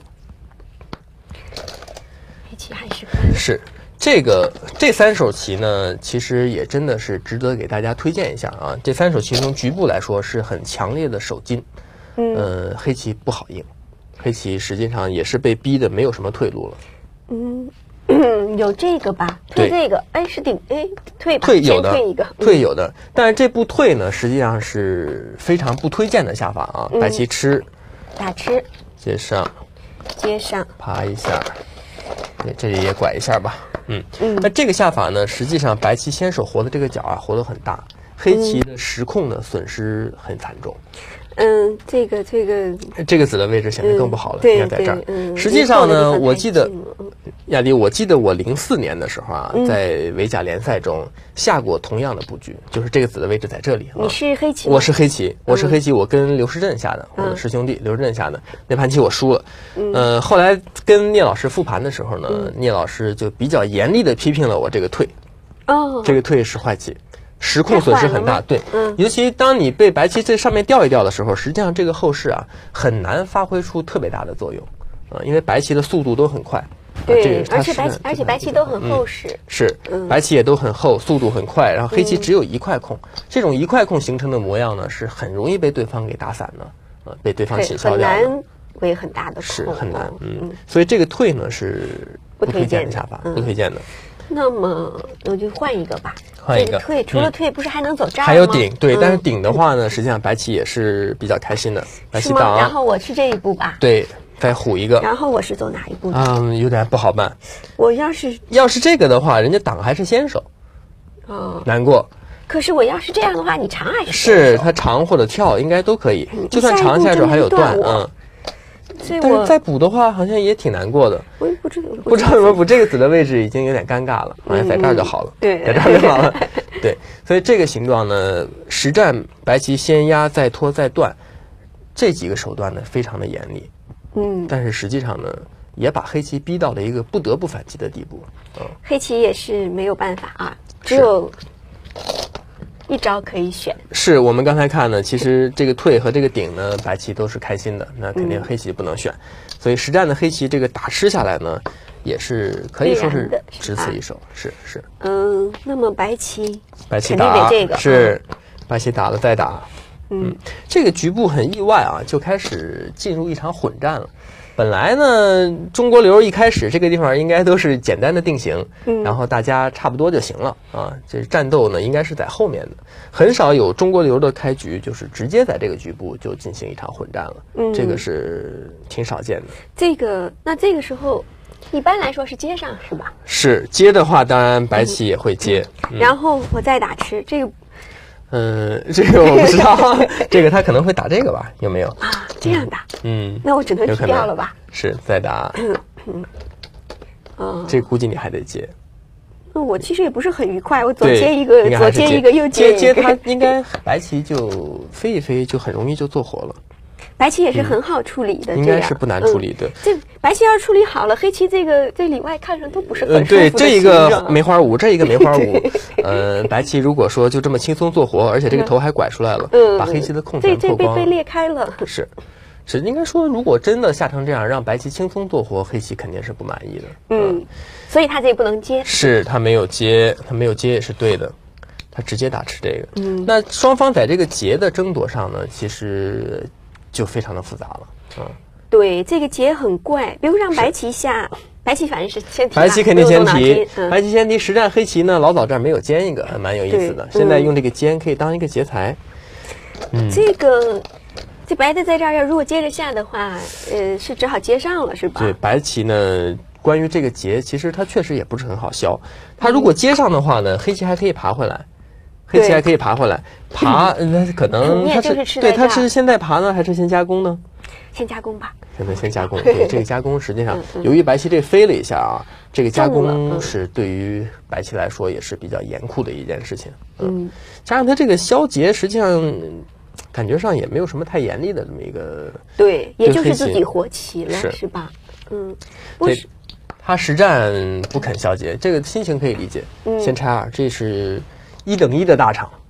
黑棋还是翻。 是这个这三手棋呢，其实也真的是值得给大家推荐一下啊。这三手棋从局部来说是很强烈的手筋， 嗯， 呃，黑棋不好应，黑棋实际上也是被逼的没有什么退路了。 嗯，有这个吧？退这个，哎，是顶，哎，退吧， 退有的， 退一个， 退有的。但是这步退呢，实际上是非常不推荐的下法啊。白棋吃， 打吃， 接上， 接上， 爬一下，对，这里也拐一下吧。嗯嗯。那这个下法呢，实际上白棋先手活的这个角啊，活得很大，黑棋的时控呢损失很惨重。 嗯，这个这个这个子的位置显得更不好了， 嗯、 应该在这儿。 嗯、 实际上呢，我记得嗯、 亚迪，我记得我零四年的时候啊，嗯、在围甲联赛中下过同样的布局，就是这个子的位置在这里。 你是黑棋？ 我是黑棋，我是黑棋，我跟刘世振下的，嗯、我的师兄弟刘世振下的那盘棋我输了。嗯、呃，后来跟聂老师复盘的时候呢，嗯、聂老师就比较严厉的批评了我这个退。 哦， 这个退是坏棋。时控损失很大，对， 嗯， 尤其当你被白棋在上面吊一吊的时候，实际上这个后势啊很难发挥出特别大的作用，啊、呃，因为白棋的速度都很快， 对， 啊、这个而且白而且白棋都很厚实， 嗯、是， 嗯、 白棋也都很厚，速度很快，然后黑棋只有一块空，嗯、这种一块空形成的模样呢，是很容易被对方给打散的，呃，被对方侵消掉的， 很难为很大的空， 是很难，嗯，嗯所以这个退呢是不推荐的下法，不推荐的。 那么我就换一个吧。 换一个退，除了退，不是还能走这儿吗？ 还有顶，对，但是顶的话呢，实际上白棋也是比较开心的。白棋挡， 然后我是这一步吧？ 对，再虎一个。 然后我是走哪一步？ 嗯，有点不好办。 我要是要是这个的话，人家挡还是先手， 哦， 难过。 可是我要是这样的话，你长还是是他长或者跳应该都可以，就算长下手还有断，嗯。 所以但是再补的话，好像也挺难过的。 我也不知道， 不知道怎么补，这个子的位置已经有点尴尬了，好像在这儿就好了。 对， 在这儿就好了。对，所以这个形状呢，实战白棋先压再拖再断，这几个手段呢非常的严厉。 嗯， 但是实际上呢，也把黑棋逼到了一个不得不反击的地步。嗯， 黑棋也是没有办法啊，只有一招可以选。 是我们刚才看呢，其实这个退和这个顶呢，白棋都是开心的，那肯定黑棋不能选。嗯、所以实战的黑棋这个打吃下来呢，也是可以说是只此一手。是是。 嗯，那么白棋白棋打这个是白棋打了再打。 嗯， 嗯这个局部很意外啊，就开始进入一场混战了。本来呢，中国流一开始这个地方应该都是简单的定型， 嗯、 然后大家差不多就行了啊。这战斗呢，应该是在后面的，很少有中国流的开局就是直接在这个局部就进行一场混战了， 嗯， 这个是挺少见的。 这个那这个时候，一般来说是接上是吧？ 是接的话，当然白棋也会接， 嗯嗯、然后我再打吃这个。 嗯，这个我不知道，这个他可能会打这个吧？有没有啊？这样打？ 嗯， 那我只能吃掉了吧？ 是再打， 嗯嗯，哦， 这估计你还得接。 那我其实也不是很愉快，我左接一个，左接一个，右接一个，接接他应该白棋就飞一飞，就很容易就做活了。 白棋也是很好处理的， 应该是不难处理的。 这白棋要处理好了，黑棋这个这里外看上都不是很舒服的。 对，这一个梅花五，这一个梅花五，呃，白棋如果说就这么轻松做活，而且这个头还拐出来了， 嗯， 把黑棋的空全破光， 这这被被裂开了。 是，是应该说，如果真的下成这样，让白棋轻松做活，黑棋肯定是不满意的。 嗯，所以他这不能接。 是他没有接，他没有接也是对的。他直接打吃这个，嗯，那双方在这个劫的争夺上呢，其实就非常的复杂了，嗯， 对，这个劫很怪，比如让白棋下，白棋反正是先提， 白棋肯定先提，嗯、白棋先提，实战黑棋呢，老早这儿没有尖一个，还蛮有意思的，现在用这个尖可以当一个劫材， 嗯，这个这白的在这儿要如果接着下的话，呃，是只好接上了，是吧？ 对，白棋呢。关于这个劫，其实它确实也不是很好消。它如果接上的话呢，黑棋还可以爬回来，黑棋还可以爬回来，爬那可能它是对它是现在爬呢，还是先加工呢？ 先加工吧。 现在先加工，对这个加工实际上，由于白棋这飞了一下啊，这个加工是对于白棋来说也是比较严酷的一件事情。嗯，加上它这个消劫，实际上感觉上也没有什么太严厉的这么一个。 对，也就是自己活棋了，是吧？嗯，不是。 他实战不肯消劫，这个心情可以理解。嗯、先拆二，这是一等一的大场，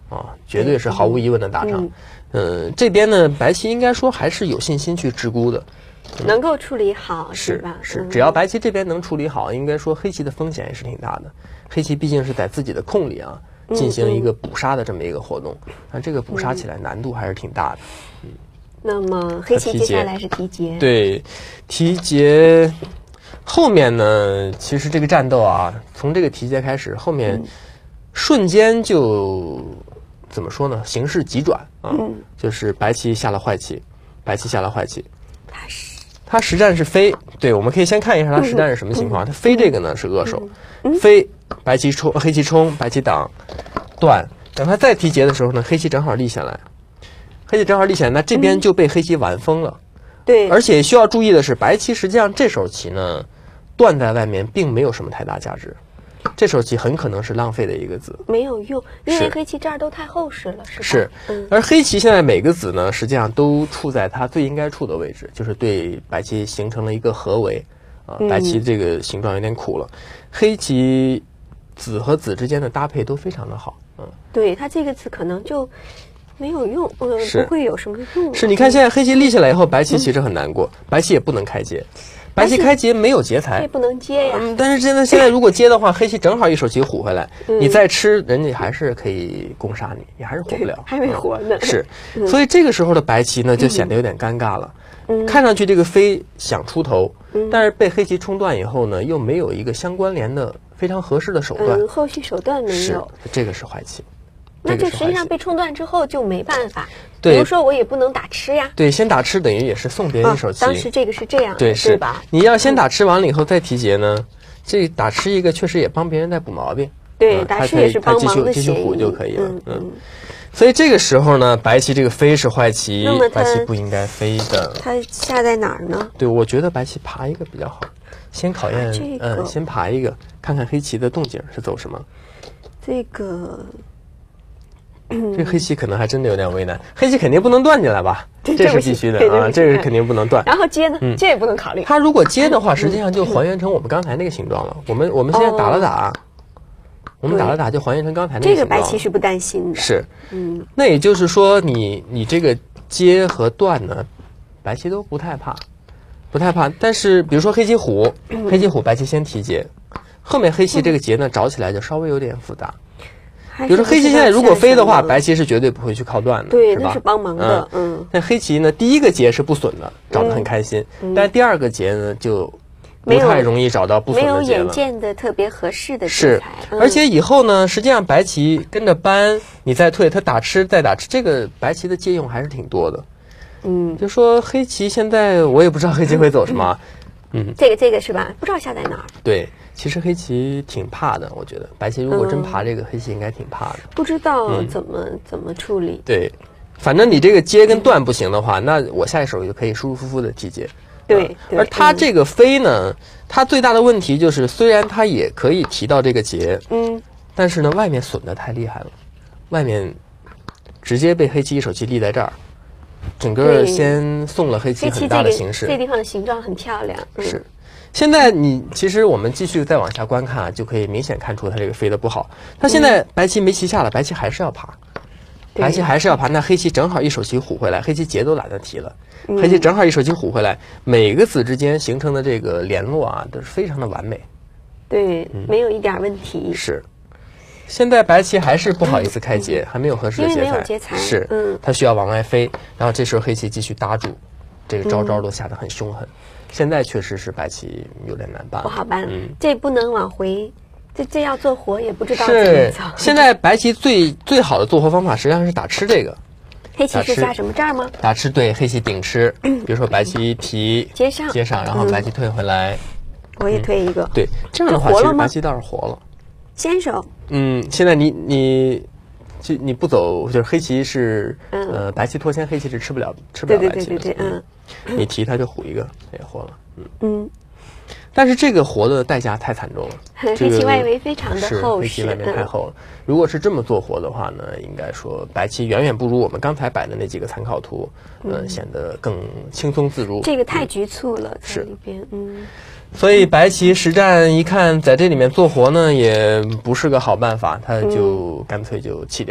啊，绝对是毫无疑问的大伤。嗯，这边呢，白棋应该说还是有信心去直沽的， 嗯、能够处理好是吧？ 是， 嗯、 只要白棋这边能处理好，应该说黑棋的风险也是挺大的。黑棋毕竟是在自己的空里啊，进行一个补杀的这么一个活动，那、嗯、这个补杀起来难度还是挺大的。嗯， 那么黑棋接下来是提劫， 对，提劫。后面呢，其实这个战斗啊，从这个提劫开始，后面瞬间就、嗯、怎么说呢？形势急转啊，嗯、就是白棋下了坏棋，白棋下了坏棋。 他是他实战是飞，对，我们可以先看一下他实战是什么情况。他、嗯、飞这个呢是扼守，嗯、飞白棋冲，黑棋冲，白棋挡断。等他再提劫的时候呢，黑棋正好立下来，黑棋正好立下来，那这边就被黑棋完封了。 对， 而且需要注意的是，白棋实际上这手棋呢，断在外面并没有什么太大价值，这手棋很可能是浪费的一个子， 没有用，因为黑棋这儿都太厚实了，是吧？ 是，嗯、而黑棋现在每个子呢，实际上都处在它最应该处的位置，就是对白棋形成了一个合围，啊，白棋这个形状有点苦了，嗯、黑棋子和子之间的搭配都非常的好，嗯， 对，它这个子可能就。没有用，呃，不会有什么用。 是，你看现在黑棋立下来以后，白棋其实很难过，嗯、白棋也不能开劫，白棋开劫没有劫材， 也不能接呀。 嗯，但是现在现在如果接的话，黑棋正好一手棋虎回来，嗯、你再吃，人家还是可以攻杀你，你还是活不了， 还没活呢。 嗯、是，所以这个时候的白棋呢，就显得有点尴尬了。嗯，看上去这个飞想出头，嗯、但是被黑棋冲断以后呢，又没有一个相关联的非常合适的手段， 嗯、后续手段没有， 是这个是坏棋。 那就实际上被冲断之后就没办法，比如说我也不能打吃呀。 对，先打吃等于也是送别人一手棋。 啊、当时这个是这样， 对，是吧？ 你要先打吃完了以后再提劫呢，嗯、这打吃一个确实也帮别人在补毛病。 对， 嗯、 打吃也是帮忙的继续虎就可以了。 嗯嗯。嗯所以这个时候呢，白棋这个飞是坏棋，白棋不应该飞的。 它下在哪儿呢？ 对，我觉得白棋爬一个比较好，先考验， 这个、 嗯，先爬一个，看看黑棋的动静是走什么。 这个。 这个黑棋可能还真的有点为难，黑棋肯定不能断进来吧？这是必须的啊，这是肯定不能断。 然后接呢？接也不能考虑。 它如果接的话，实际上就还原成我们刚才那个形状了。我们我们现在打了打，我们打了打就还原成刚才那个形状。 这个白棋是不担心的。 是，嗯，那也就是说，你你这个接和断呢，白棋都不太怕，不太怕。但是比如说黑棋虎，黑棋虎，白棋先提劫，后面黑棋这个劫呢找起来就稍微有点复杂。比如说黑棋现在如果飞的话，白棋是绝对不会去靠断的， 对， 是吧？ 那是帮忙的，嗯。 但黑棋呢，第一个劫是不损的，找得很开心，但第二个劫呢就不太容易找到不损的劫了。 没有眼见的特别合适的是，而且以后呢，实际上白棋跟着搬，你再退，他打吃再打吃，这个白棋的借用还是挺多的。嗯，就说黑棋现在我也不知道黑棋会走什么， 嗯，这个这个是吧？不知道下在哪儿。 对。其实黑棋挺怕的，我觉得白棋如果真爬这个，嗯、黑棋应该挺怕的。 不知道怎么、嗯、怎么处理。 对，反正你这个接跟断不行的话，嗯、那我下一手就可以舒舒服服的提劫。 对， 嗯、而它这个飞呢，嗯、它最大的问题就是，虽然它也可以提到这个劫，嗯，但是呢，外面损的太厉害了，外面直接被黑棋一手棋立在这儿，整个先送了黑棋很大的形势。 这个地方的形状很漂亮，嗯、 是。现在你其实我们继续再往下观看啊，就可以明显看出它这个飞的不好。它现在白棋没棋下了，白棋还是要爬，白棋还是要爬。那黑棋正好一手棋虎回来，黑棋劫都懒得提了，嗯、黑棋正好一手棋虎回来，每个子之间形成的这个联络啊，都是非常的完美。 对，嗯、没有一点问题。 是。现在白棋还是不好意思开劫，嗯、还没有合适的劫材。 因为没有劫材。 是，嗯，它需要往外飞，然后这时候黑棋继续搭住，这个招招都下得很凶狠。嗯现在确实是白棋有点难办， 不好办。嗯，这不能往回，这这要做活也不知道怎么走。 现在白棋最最好的做活方法实际上是打吃这个。 黑棋是下什么这儿吗？ 打吃对，黑棋顶吃。比如说白棋提接上， 接上，然后白棋退回来。 我也退一个。 对，这样的话其实白棋倒是活了。 先手。 嗯，现在你你。就你不走，就是黑棋是，嗯、呃，白棋脱先，黑棋是吃不了吃不了白棋的。 对对对对对，嗯， 你提它就虎一个，也活了，嗯嗯。但是这个活的代价太惨重了， 黑棋外围非常的厚实， 黑棋外面太厚了。嗯、如果是这么做活的话呢，应该说白棋远远不如我们刚才摆的那几个参考图，嗯、呃，显得更轻松自如。 这个太局促了，在里边，嗯。 所以白棋实战一看，在这里面做活呢，也不是个好办法，他就干脆就弃掉了。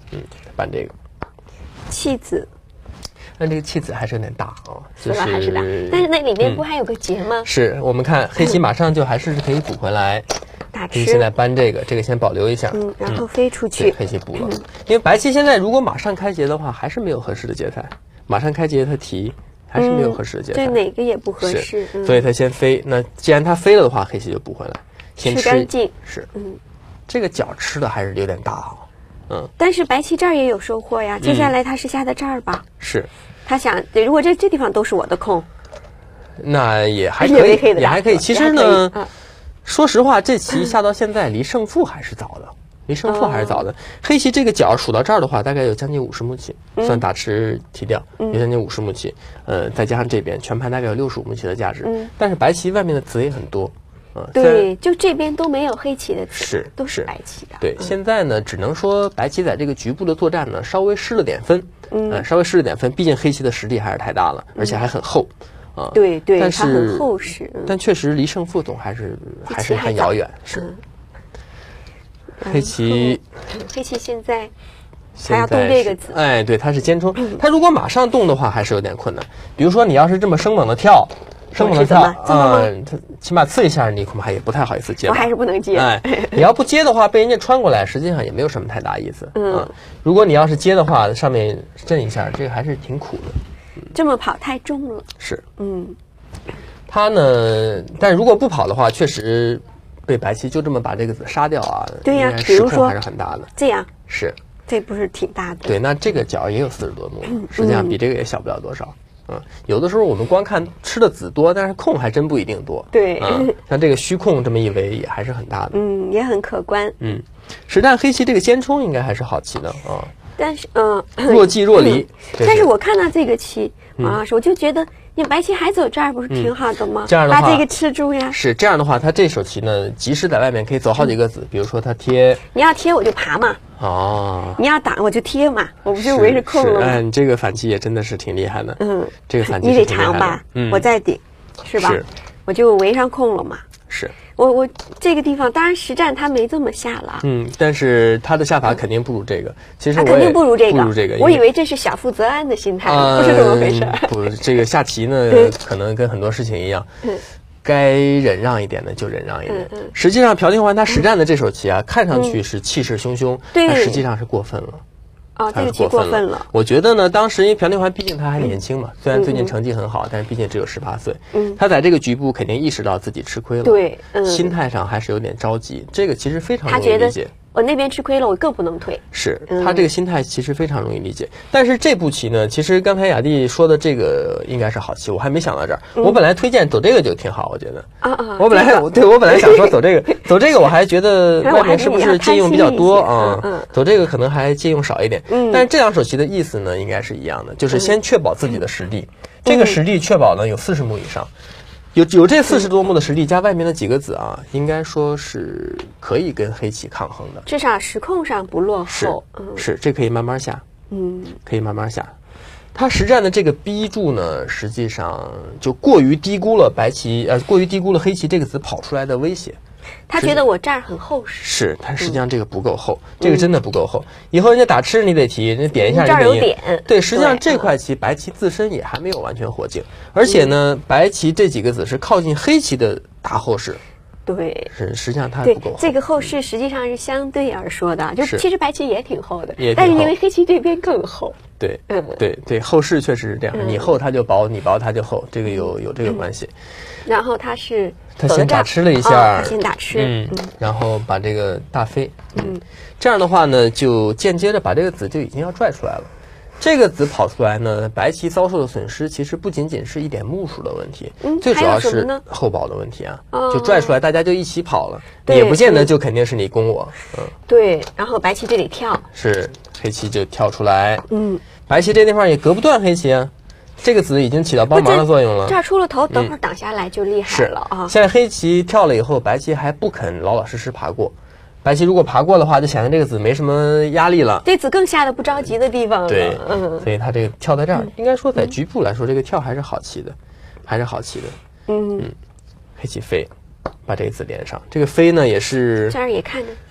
嗯，搬这个弃子。 但这个弃子还是有点大啊， 是吧？还是大，但是那里面不还有个结吗？ 嗯、是我们看黑棋马上就还是可以补回来。 打吃。 黑棋现在搬这个，这个先保留一下。 嗯，然后飞出去。 嗯、黑棋补了、嗯，因为白棋现在如果马上开劫的话，还是没有合适的劫材。马上开劫，他提还是没有合适的劫材。 对、嗯，哪个也不合适。 嗯、所以他先飞。那既然他飞了的话，黑棋就补回来，先吃。 吃干净。 是，嗯，这个角吃的还是有点大啊。嗯。 但是白棋这儿也有收获呀。接下来他是下在这儿吧？ 嗯、是。 他想，对，如果这这地方都是我的空， 那也还可以，也, 也还可以。其实呢、 啊， 说实话，这棋下到现在离胜负还是早的，离胜负还是早的。哦、黑棋这个角数到这儿的话，大概有将近五十目棋，嗯、算打吃提掉，有将近五十目棋。呃，再加上这边全盘大概有六十五目棋的价值。嗯、但是白棋外面的子也很多。 嗯，对，就这边都没有黑棋的子， 是都是白棋的。 对，嗯、现在呢，只能说白棋在这个局部的作战呢，稍微失了点分。嗯、呃，稍微失了点分，毕竟黑棋的实力还是太大了，而且还很厚。啊、呃， 对对， 但是它很厚实。嗯、 但确实离胜负总还是还是很遥远。是。嗯、黑棋， 黑棋现在还要动这个子。 哎，对，它是尖冲，它如果马上动的话，还是有点困难。比如说，你要是这么生猛的跳。生猛的跳，嗯，他起码刺一下，你恐怕也不太好意思接。 我还是不能接。 哎，你要不接的话，被人家穿过来，实际上也没有什么太大意思。嗯，嗯如果你要是接的话，上面震一下，这个还是挺苦的。 嗯、这么跑太重了。 是。 嗯。 他呢，但如果不跑的话，确实被白棋就这么把这个子杀掉啊。 对呀、啊，比如说还是很大的。 这样。 是。 这不是挺大的。 对，那这个角也有四十多目，实际上比这个也小不了多少。嗯，有的时候我们光看吃的子多，但是空还真不一定多。 对， 嗯，像这个虚空这么一围也还是很大的。 嗯，也很可观。 嗯，实战黑棋这个尖冲应该还是好棋的啊。 但是，嗯、呃， 若即若离、 嗯。但是我看到这个棋，王老师，我就觉得你白棋还走这儿不是挺好的吗？ 嗯、这样的话， 把这个吃住呀。 是这样的话，他这手棋呢，即使在外面可以走好几个子，嗯、比如说他贴。 你要贴我就爬嘛。 哦， 你要挡我就贴嘛，我不就围着空了吗？ 哎，你这个反击也真的是挺厉害的。嗯，这个反击你得长吧，嗯，我再顶，是吧？是，我就围上空了嘛。 是， 我我这个地方当然实战他没这么下了。 嗯，但是他的下法肯定不如这个。其实我肯定不如这个， 不如这个。 我以为这是小富则安的心态，不是这么回事。 不，这个下棋呢，可能跟很多事情一样。嗯。该忍让一点的就忍让一点。嗯嗯、实际上，朴廷桓他实战的这手棋啊，嗯、看上去是气势汹汹，但、嗯、实际上是过分了。 哦，这个棋过分了。 我觉得呢，当时因为朴廷桓毕竟他还年轻嘛，嗯、虽然最近成绩很好，嗯、但是毕竟只有十八岁。嗯，他在这个局部肯定意识到自己吃亏了， 对，嗯， 心态上还是有点着急。这个其实非常容易理解。 我那边吃亏了，我更不能退。 是他这个心态其实非常容易理解，嗯、但是这步棋呢，其实刚才雅蒂说的这个应该是好棋，我还没想到这儿。嗯、我本来推荐走这个就挺好，我觉得。啊啊！我本来、这个、对我本来想说走这个，走这个我还觉得外面是不是借用比较多啊？嗯，走这个可能还借用少一点。嗯，但是这两手棋的意思呢，应该是一样的，就是先确保自己的实力，嗯、这个实力确保呢有四十目以上。有有这四十多目的实力加外面的几个子啊，应该说是可以跟黑棋抗衡的， 至少时控上不落后。 是，嗯、是这可以慢慢下， 嗯， 可以慢慢下。他实战的这个逼住呢，实际上就过于低估了白棋，呃，过于低估了黑棋这个子跑出来的威胁。 他觉得我这儿很厚实， 是，他实际上这个不够厚，嗯、这个真的不够厚。以后人家打吃你得提，人家点一下人家点。 对，实际上这块棋白棋自身也还没有完全活境，而且呢，嗯、白棋这几个子是靠近黑棋的大厚实。 对， 是实际上它不够厚。 这个厚实实际上是相对而说的，就其实白棋也挺厚的， 也但是因为黑棋这边更厚。 对，嗯，对对，厚实确实是这样，嗯、你厚它就薄，你薄它就厚，这个有有这个关系。 嗯、然后它是他先打吃了一下， 哦、他先打吃， 嗯，嗯然后把这个大飞，嗯，这样的话呢，就间接的把这个子就已经要拽出来了。这个子跑出来呢，白棋遭受的损失其实不仅仅是一点目数的问题， 嗯、 最主要是厚薄的问题啊。就拽出来，大家就一起跑了，也不见得就肯定是你攻我。嗯， 对。然后白棋这里跳， 是黑棋就跳出来。 嗯， 白棋这地方也隔不断黑棋啊。这个子已经起到帮忙的作用了。 这儿出了头，等会儿挡下来就厉害了啊！ 现在黑棋跳了以后，白棋还不肯老老实实爬过。白棋如果爬过的话，就显得这个子没什么压力了。 这子更下的不着急的地方了。 对， 嗯， 所以他这个跳在这儿，应该说在局部来说，这个跳还是好棋的，还是好棋的。 嗯嗯，黑棋飞，把这个子连上。这个飞呢也是这儿也看着多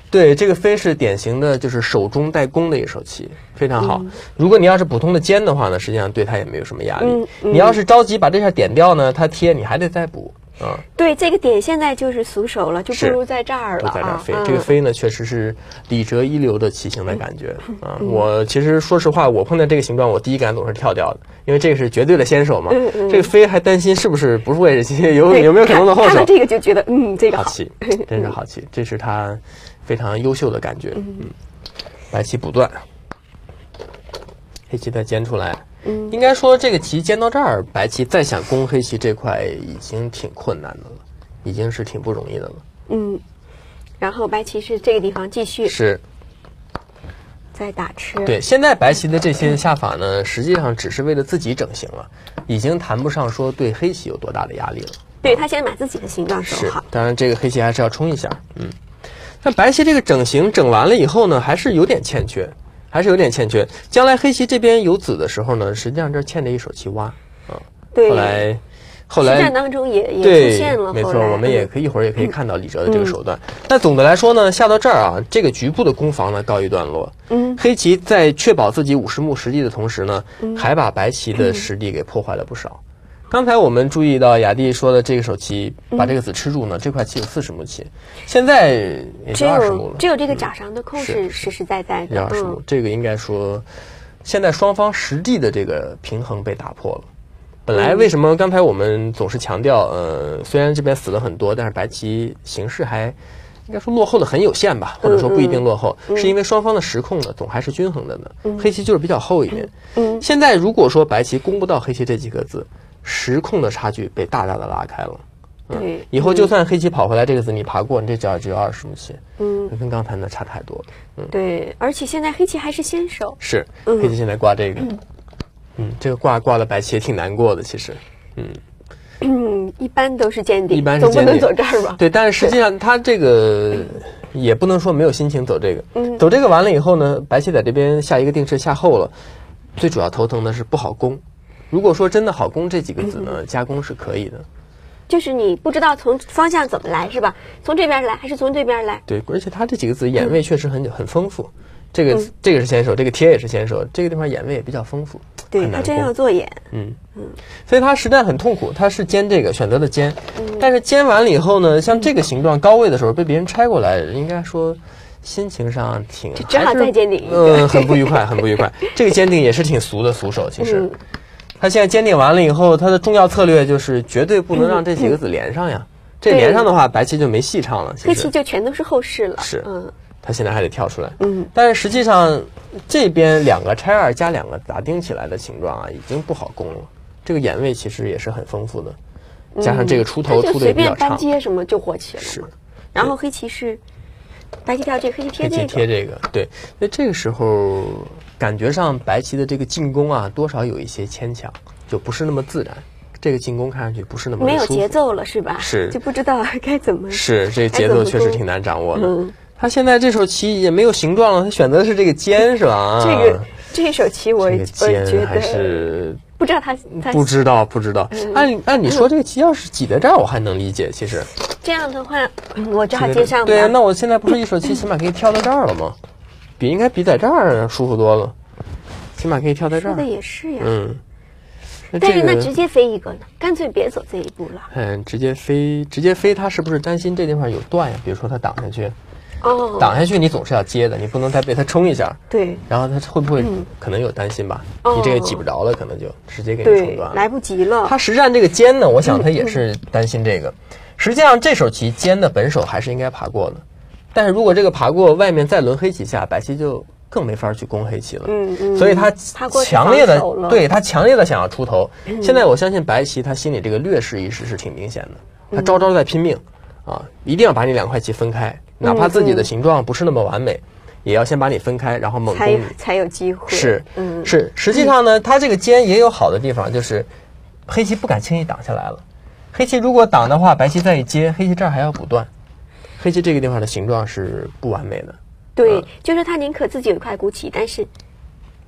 对，这个飞是典型的就是守中带攻的一手棋，非常好。 嗯、 如果你要是普通的尖的话呢，实际上对它也没有什么压力。 嗯嗯、 你要是着急把这下点掉呢，它贴你还得再补。啊， 对，这个点现在就是俗手了，就不如在这儿了。 不在这儿飞， 啊、 这个飞呢，确实是李哲一流的棋形的感觉、嗯、啊。我其实说实话，我碰到这个形状，我第一感总是跳掉的，因为这个是绝对的先手嘛。 嗯嗯、 这个飞还担心是不是不是位置棋，有有没有可能的后手？ 看到这个就觉得，嗯，这个好棋，真是好棋，这是他非常优秀的感觉。嗯，白棋补断，黑棋再尖出来。 嗯， 应该说这个棋尖到这儿，白棋再想攻黑棋这块已经挺困难的了，已经是挺不容易的了。 嗯，然后白棋是这个地方继续是再打吃。 对，现在白棋的这些下法呢，实际上只是为了自己整形了，已经谈不上说对黑棋有多大的压力了。 对，他先把自己的形状守好。 当然，这个黑棋还是要冲一下。嗯，但白棋这个整形整完了以后呢，还是有点欠缺。还是有点欠缺。将来黑棋这边有子的时候呢，实际上这欠着一手棋挖啊。 对。 后来，后来实战当中也也出现了。 没错，我们也可以一会儿也可以看到李哲的这个手段。嗯、但总的来说呢，下到这儿啊，这个局部的攻防呢告一段落。 嗯。 黑棋在确保自己五十目实力的同时呢，嗯、还把白棋的实力给破坏了不少。嗯刚才我们注意到雅蒂说的这个手棋把这个子吃住呢，嗯、这块棋有四十目棋，现在也就二十目了。 只有这个掌上的空是实实在在的。 二十目，嗯、这个应该说，现在双方实际的这个平衡被打破了。本来为什么刚才我们总是强调，呃，虽然这边死了很多，但是白棋形势还应该说落后的很有限吧，或者说不一定落后， 嗯、 是因为双方的实控呢总还是均衡的呢。 嗯、 黑棋就是比较厚一面。 嗯， 现在如果说白棋攻不到黑棋这几个子。实控的差距被大大的拉开了， 嗯， 对，以后就算黑棋跑回来这个子你爬过，你这角只有二十目棋， 嗯， 跟刚才那差太多了，嗯， 对，而且现在黑棋还是先手， 是，黑棋现在挂这个，嗯，嗯这个挂挂了白棋也挺难过的，其实，嗯， 嗯，一般都是坚定， 一般是坚定， 总不能走这儿吧？ 对，但是实际上他这个也不能说没有心情走这个， 嗯， 走这个完了以后呢，白棋在这边下一个定式下后了，最主要头疼的是不好攻。如果说真的好攻这几个子呢，加攻是可以的。 就是你不知道从方向怎么来是吧？从这边来还是从这边来？ 对，而且他这几个子眼位确实很很丰富。这个这个是先手，这个贴也是先手，这个地方眼位也比较丰富。 对，他真要做眼。 嗯嗯，所以他实战很痛苦。他是尖这个选择的尖，但是尖完了以后呢，像这个形状高位的时候被别人拆过来，应该说。心情上挺， 只好再坚定一个， 嗯，很不愉快，很不愉快。这个坚定也是挺俗的俗手，其实。 嗯、 他现在坚定完了以后，他的重要策略就是绝对不能让这几个子连上呀。嗯、这连上的话，白棋就没戏唱了。 黑棋就全都是后势了。 是， 嗯， 他现在还得跳出来。 嗯， 但是实际上这边两个拆二加两个打钉起来的形状啊，已经不好攻了。这个眼位其实也是很丰富的，加上这个出头出的也比较长， 随便搬接什么就活起了。 是， 然后黑棋是。白棋跳这个，黑棋贴这个， 黑棋贴这个，对。所以这个时候感觉上白棋的这个进攻啊，多少有一些牵强，就不是那么自然。这个进攻看上去不是那么没有节奏了，是吧？ 是， 就不知道该怎么。 是，这节奏确实挺难掌握的。 嗯， 他现在这手棋也没有形状了，他选择的是这个尖，是吧？ 这个这手棋我我觉得还是不知道他他不知道不知道。 嗯、 按按你说这个棋要是挤在这儿，我还能理解，其实。 这样的话，我只好接上吧。 对，那我现在不是一手棋，起码可以跳到这儿了吗？比应该比在这儿舒服多了，起码可以跳在这儿。 说的也是呀。 嗯。 那这个、但是那直接飞一个呢？干脆别走这一步了。 嗯，直接飞，直接飞，他是不是担心这地方有断呀？比如说他挡下去， 哦， 挡下去你总是要接的，你不能再被他冲一下。 对。 然后他会不会、嗯、可能有担心吧？哦、你这个挤不着了，可能就直接给你冲断了， 来不及了。 他实战这个尖呢，我想他也是担心这个。嗯嗯实际上这手棋尖的本手还是应该爬过的，但是如果这个爬过外面再轮黑棋下，白棋就更没法去攻黑棋了。 嗯嗯， 所以他强烈的对他强烈的想要出头。嗯、现在我相信白棋他心里这个劣势意识是挺明显的，他招招在拼命、嗯、啊，一定要把你两块棋分开，哪怕自己的形状不是那么完美，嗯、也要先把你分开，然后猛攻你才才有机会。 是， 嗯， 是。实际上呢，他这个尖也有好的地方，就是黑棋不敢轻易挡下来了。黑棋如果挡的话，白棋再一接，黑棋这儿还要补断。黑棋这个地方的形状是不完美的。 对，嗯、就是他宁可自己有一块鼓起，但是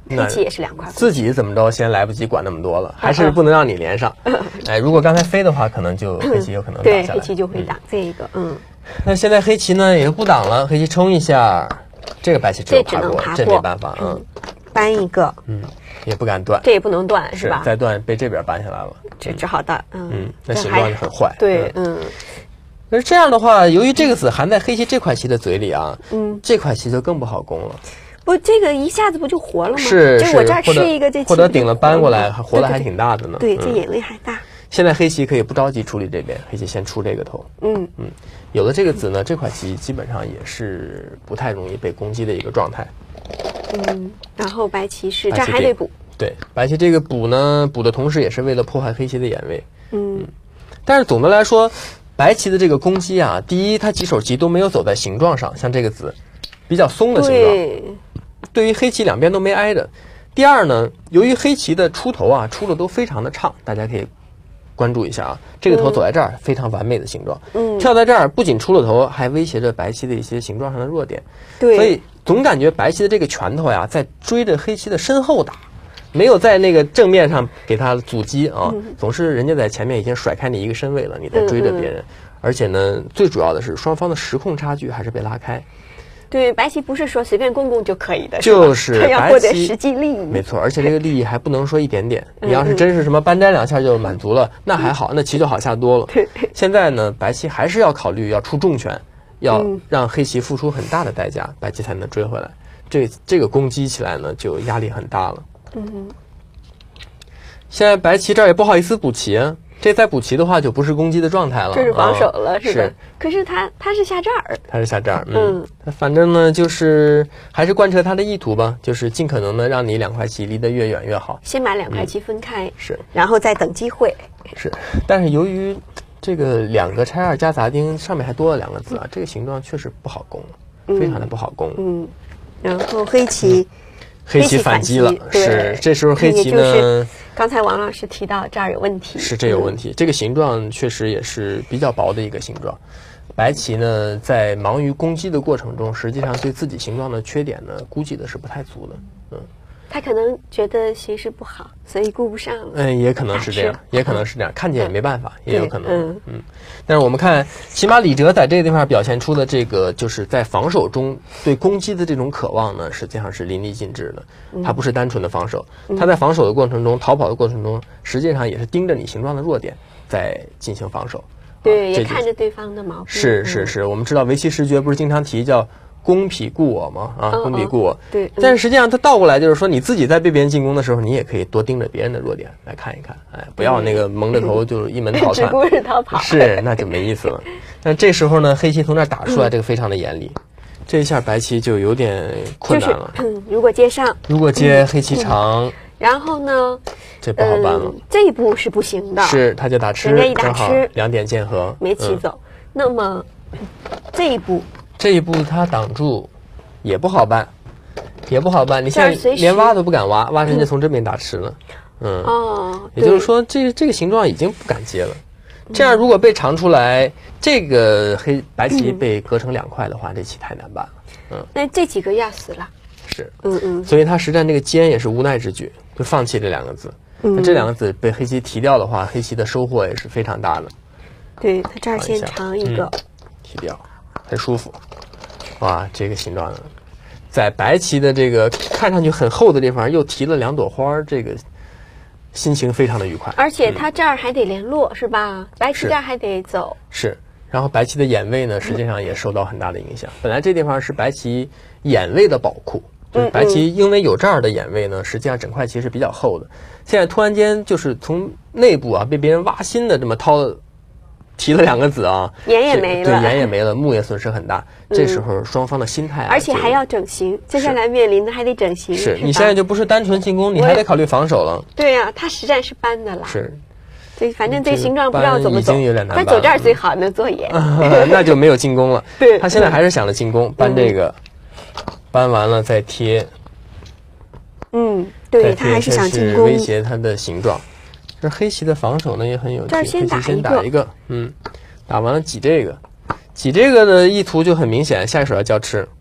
黑棋也是两块， 自己怎么着先来不及管那么多了，还是不能让你连上。哎，如果刚才飞的话，可能就黑棋有可能打对， 下来。 黑棋就会挡这个，嗯。 那现在黑棋呢也不挡了，黑棋冲一下，这个白棋只有这只能爬过， 这没办法，嗯。 搬一个， 嗯，也不敢断， 这也不能断，是吧？ 再断被这边搬下来了， 这只好断，嗯。 嗯，那形状就很坏。 对，嗯。 那这样的话，由于这个子含在黑棋这块棋的嘴里啊，嗯，这块棋就更不好攻了。 不，这个一下子不就活了吗？ 是， 就我这儿吃一个，这或者顶了搬过来，活的还挺大的呢。 对，这眼力还大。 现在黑棋可以不着急处理这边，黑棋先出这个头。嗯嗯，有了这个子呢，这块棋基本上也是不太容易被攻击的一个状态。 嗯，然后白棋是这还得补。 对，白棋这个补呢，补的同时也是为了破坏黑棋的眼位。嗯，但是总的来说，白棋的这个攻击啊，第一，它几手棋都没有走在形状上，像这个子比较松的形状，对，对于黑棋两边都没挨着。第二呢，由于黑棋的出头啊出的都非常的畅，大家可以关注一下啊，这个头走在这儿、嗯、非常完美的形状，嗯，跳在这儿不仅出了头，还威胁着白棋的一些形状上的弱点，对，所以总感觉白棋的这个拳头呀，在追着黑棋的身后打，没有在那个正面上给他阻击啊，嗯、总是人家在前面已经甩开你一个身位了，你在追着别人，嗯嗯而且呢，最主要的是双方的时空差距还是被拉开。 对，白棋不是说随便攻攻就可以的， 就是他要获得实际利益。 没错，而且这个利益还不能说一点点。你要是真是什么搬粘两下就满足了，那还好，那棋就好下多了。现在呢，白棋还是要考虑要出重拳，要让黑棋付出很大的代价，白棋才能追回来。这这个攻击起来呢，就压力很大了。嗯，现在白棋这儿也不好意思补棋啊。这再补棋的话，就不是攻击的状态了， 这是防守了， 嗯、 是吧？是可是他他是下这儿， 他是下这儿，嗯，嗯反正呢，就是还是贯彻他的意图吧，就是尽可能的让你两块棋离得越远越好， 先把两块棋分开，嗯、 是， 然后再等机会。 是，但是由于这个两个拆二加杂丁上面还多了两个子啊，这个形状确实不好攻，嗯、非常的不好攻。 嗯，然后黑棋。嗯黑棋反击了，是这时候黑棋呢？ 刚才王老师提到这儿有问题， 是这有问题。嗯、这个形状确实也是比较薄的一个形状。白棋呢，在忙于攻击的过程中，实际上对自己形状的缺点呢，估计的是不太足的。嗯， 他可能觉得形势不好，所以顾不上了。 嗯，也可能是这样，也可能是这样，看见也没办法，也有可能。嗯嗯。但是我们看，起码李哲在这个地方表现出的这个，就是在防守中对攻击的这种渴望呢，实际上是淋漓尽致的。他不是单纯的防守，他在防守的过程中、逃跑的过程中，实际上也是盯着你形状的弱点在进行防守。 对，也看着对方的毛病。 是是是，我们知道围棋十诀不是经常提叫攻彼固我吗？啊，攻彼固我。 对。 但是实际上它倒过来就是说，你自己在被别人进攻的时候，你也可以多盯着别人的弱点来看一看，哎，不要那个蒙着头就一门逃窜， 只顾着逃跑。 是，那就没意思了。但这时候呢，黑棋从这儿打出来，这个非常的严厉。这一下白棋就有点困难了。 就是嗯，如果接上， 如果接黑棋长，嗯、 然后呢， 这不好办了。 嗯、这一步是不行的。 是，他就打吃， 人家一打吃， 两点见合， 没棋走。嗯、那么这一步， 这一步他挡住也不好办，也不好办。你现在连挖都不敢挖，挖人家从这边打吃了。嗯， 哦， 也就是说，这这个形状已经不敢接了。这样如果被长出来，这个黑白棋被割成两块的话，嗯、这棋太难办了。嗯， 那这几个压死了。 是， 嗯嗯， 所以他实战这个尖也是无奈之举，就放弃这两个字。嗯，那这两个字被黑棋提掉的话，黑棋的收获也是非常大的。 对，他这儿先长一个， 嗯、提掉，很舒服。哇，这个形状呢，在白棋的这个看上去很厚的地方又提了两朵花，这个。心情非常的愉快， 而且他这儿还得联络、嗯、是吧？白棋这儿还得走， 是。然后白棋的眼位呢，实际上也受到很大的影响。嗯、本来这地方是白棋眼位的宝库，就是白棋因为有这儿的眼位呢，实际上整块棋是比较厚的。现在突然间就是从内部啊被别人挖心的这么掏。提了两个子啊， 眼也没了， 对，眼也没了，目也损失很大。嗯、这时候双方的心态、啊， 而且还要整形，接下来面临的还得整形。 是, 是你现在就不是单纯进攻，你还得考虑防守了。 对呀、啊，他实战是搬的啦。 是， 这反正这形状不知道怎么走， 他走这儿最好，能做眼， 那就没有进攻了。 对， 他现在还是想着进攻，搬这个，嗯、搬完了再贴。 嗯，对他还是想进攻， 威胁他的形状。这黑棋的防守呢也很有趣，黑棋先打一个，嗯，打完了挤这个，挤这个的意图就很明显，下一手要交吃。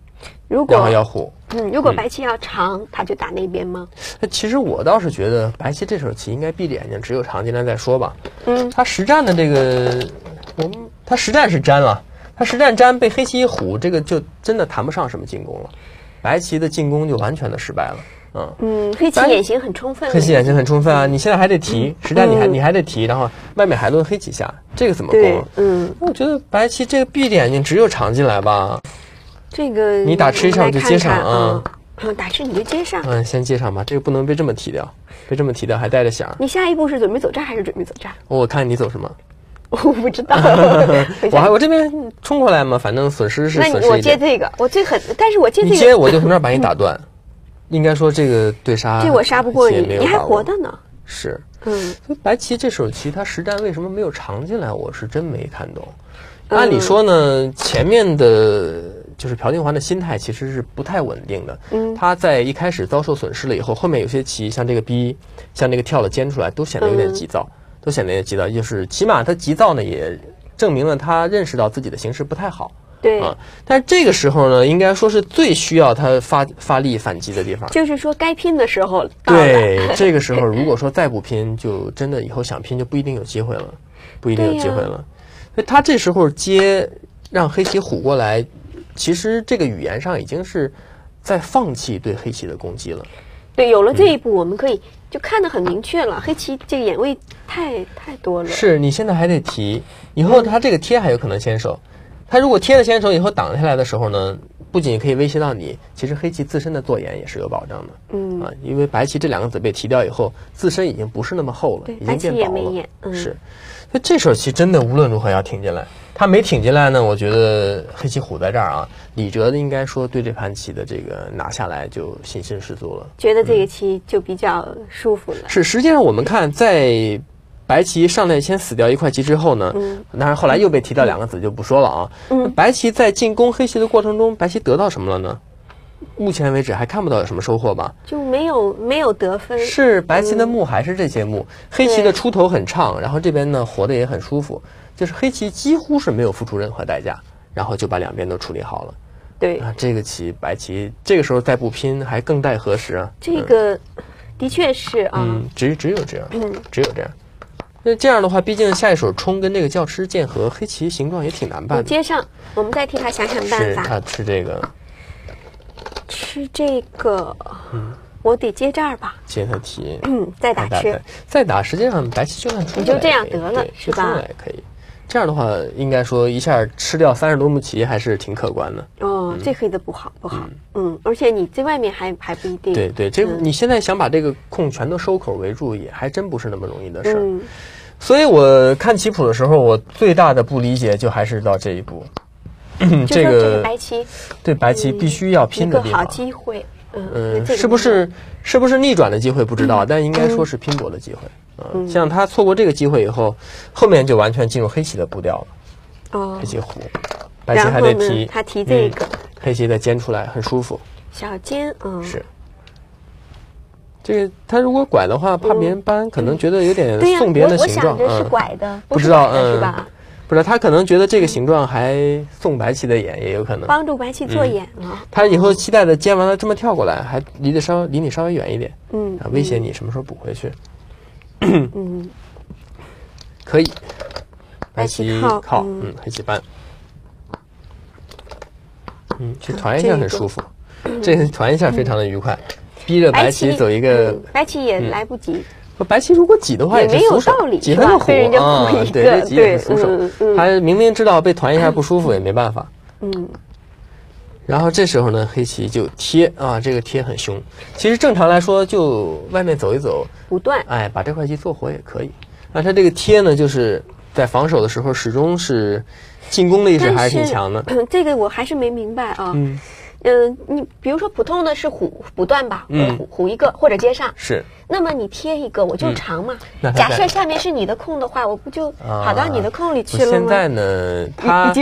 如果然后要虎。 嗯，如果白棋要长，他就打那边吗？ 其实我倒是觉得白棋这手棋应该闭着眼睛，只有长进来再说吧。 嗯， 他实战的这个，我们他实战是粘了，他实战粘被黑棋一虎，这个就真的谈不上什么进攻了，白棋的进攻就完全的失败了。嗯嗯，黑棋眼形很充分， 黑棋眼形很充分啊！你现在还得提实战，你还你还得提，然后外面还抡黑棋下，这个怎么攻？ 嗯， 我觉得白棋这个闭着眼睛只有长进来吧。 这个你打吃一下我就接上啊。 嗯，打吃你就接上。 嗯，先接上吧，这个不能被这么提掉，被这么提掉还带着响。 你下一步是准备走这儿还是准备走这儿？ 我看你走什么。 我不知道。 我还我这边冲过来嘛，反正损失是损失一点。 那我接这个，我最狠，但是我接这个。 你接我就从那儿把你打断。应该说这个对杀， 这我杀不过你，你还活的呢。 是， 嗯， 所以白棋这手棋它实战为什么没有长进来，我是真没看懂。按理说呢，前面的就是朴定桓的心态其实是不太稳定的。嗯，他在一开始遭受损失了以后，后面有些棋像这个逼，像那个跳了尖出来，都显得有点急躁，嗯、都显得有点急躁。就是起码他急躁呢，也证明了他认识到自己的形势不太好。 对啊，但是这个时候呢，应该说是最需要他发发力反击的地方。 就是说，该拼的时候到了。对，这个时候如果说再不拼，就真的以后想拼就不一定有机会了，不一定有机会了。所以他这时候接让黑棋虎过来，其实这个语言上已经是在放弃对黑棋的攻击了。 对，有了这一步，嗯、我们可以就看得很明确了，黑棋这个眼位太太多了。 是你现在还得提，以后他这个贴还有可能先手。他如果贴了先手以后挡下来的时候呢，不仅可以威胁到你，其实黑棋自身的做眼也是有保障的。嗯啊，因为白棋这两个子被提掉以后，自身已经不是那么厚了，已经变薄了。嗯、是，所以这手棋真的无论如何要挺进来。他没挺进来呢，我觉得黑棋虎在这儿啊，李哲应该说对这盘棋的这个拿下来就信心十足了， 觉得这个棋就比较舒服了。 嗯、是，实际上我们看在。白棋上来先死掉一块棋之后呢，嗯，当然后来又被提掉两个子就不说了啊。嗯，白棋在进攻黑棋的过程中，白棋得到什么了呢？目前为止还看不到有什么收获吧？ 就没有没有得分。 是白棋的目还是这些目？嗯、黑棋的出头很畅，然后这边呢活得也很舒服，就是黑棋几乎是没有付出任何代价，然后就把两边都处理好了。 对啊，这个棋白棋这个时候再不拼，还更待何时啊？ 这个、嗯、的确是啊， 嗯，只只有这样，嗯，只有这样。那这样的话，毕竟下一手冲跟这个教吃剑和黑棋形状也挺难办的。 接上，我们再替他想想办法。 是他吃这个， 吃这个，嗯，我得接这儿吧。 接他提， 嗯，再打吃， 再打。实际上白棋就算冲， 你就这样得了，是吧？ 也可以。这样的话，应该说一下吃掉三十多目棋还是挺可观的。 哦，这黑的不好，不好。嗯，而且你这外面还还不一定。 对对，这你现在想把这个空全都收口为住，也还真不是那么容易的事儿。嗯，所以我看棋谱的时候，我最大的不理解就还是到这一步。 这个白棋对白棋必须要拼的地方。 一个好机会。 嗯，是不是是不是逆转的机会不知道，但应该说是拼搏的机会。嗯，像他错过这个机会以后，后面就完全进入黑棋的步调了。哦，黑棋虎，白棋还得提， 他提这个， 黑棋再尖出来，很舒服。 小尖，嗯， 是。这个他如果拐的话，怕别人搬，可能觉得有点送别人的形状。 我想着是拐的， 不知道，嗯， 是吧？ 不知道，他可能觉得这个形状还送白棋的眼，也有可能帮助白棋做眼了。 他以后期待的尖完了这么跳过来，还离得稍离你稍微远一点，嗯，威胁你什么时候补回去。嗯，可以，白棋靠，嗯，黑棋搬，嗯，去团一下很舒服，这个团一下非常的愉快，逼着白棋走一个， 白棋也来不及。 白棋如果挤的话也是没有道理， 挤他就虎啊，对，这挤也是俗手， 他明明知道被团一下不舒服也没办法，嗯。然后这时候呢，黑棋就贴啊，这个贴很凶。其实正常来说，就外面走一走， 不断， 哎，把这块棋做活也可以。那他这个贴呢，就是在防守的时候，始终是进攻的意识还是挺强的。 这个我还是没明白啊。嗯，嗯，你比如说普通的是虎不断吧，嗯，虎虎一个或者接上是。 那么你贴一个，我就长嘛。假设下面是你的空的话，我不就跑到你的空里去了吗？ 现在呢，他已经不。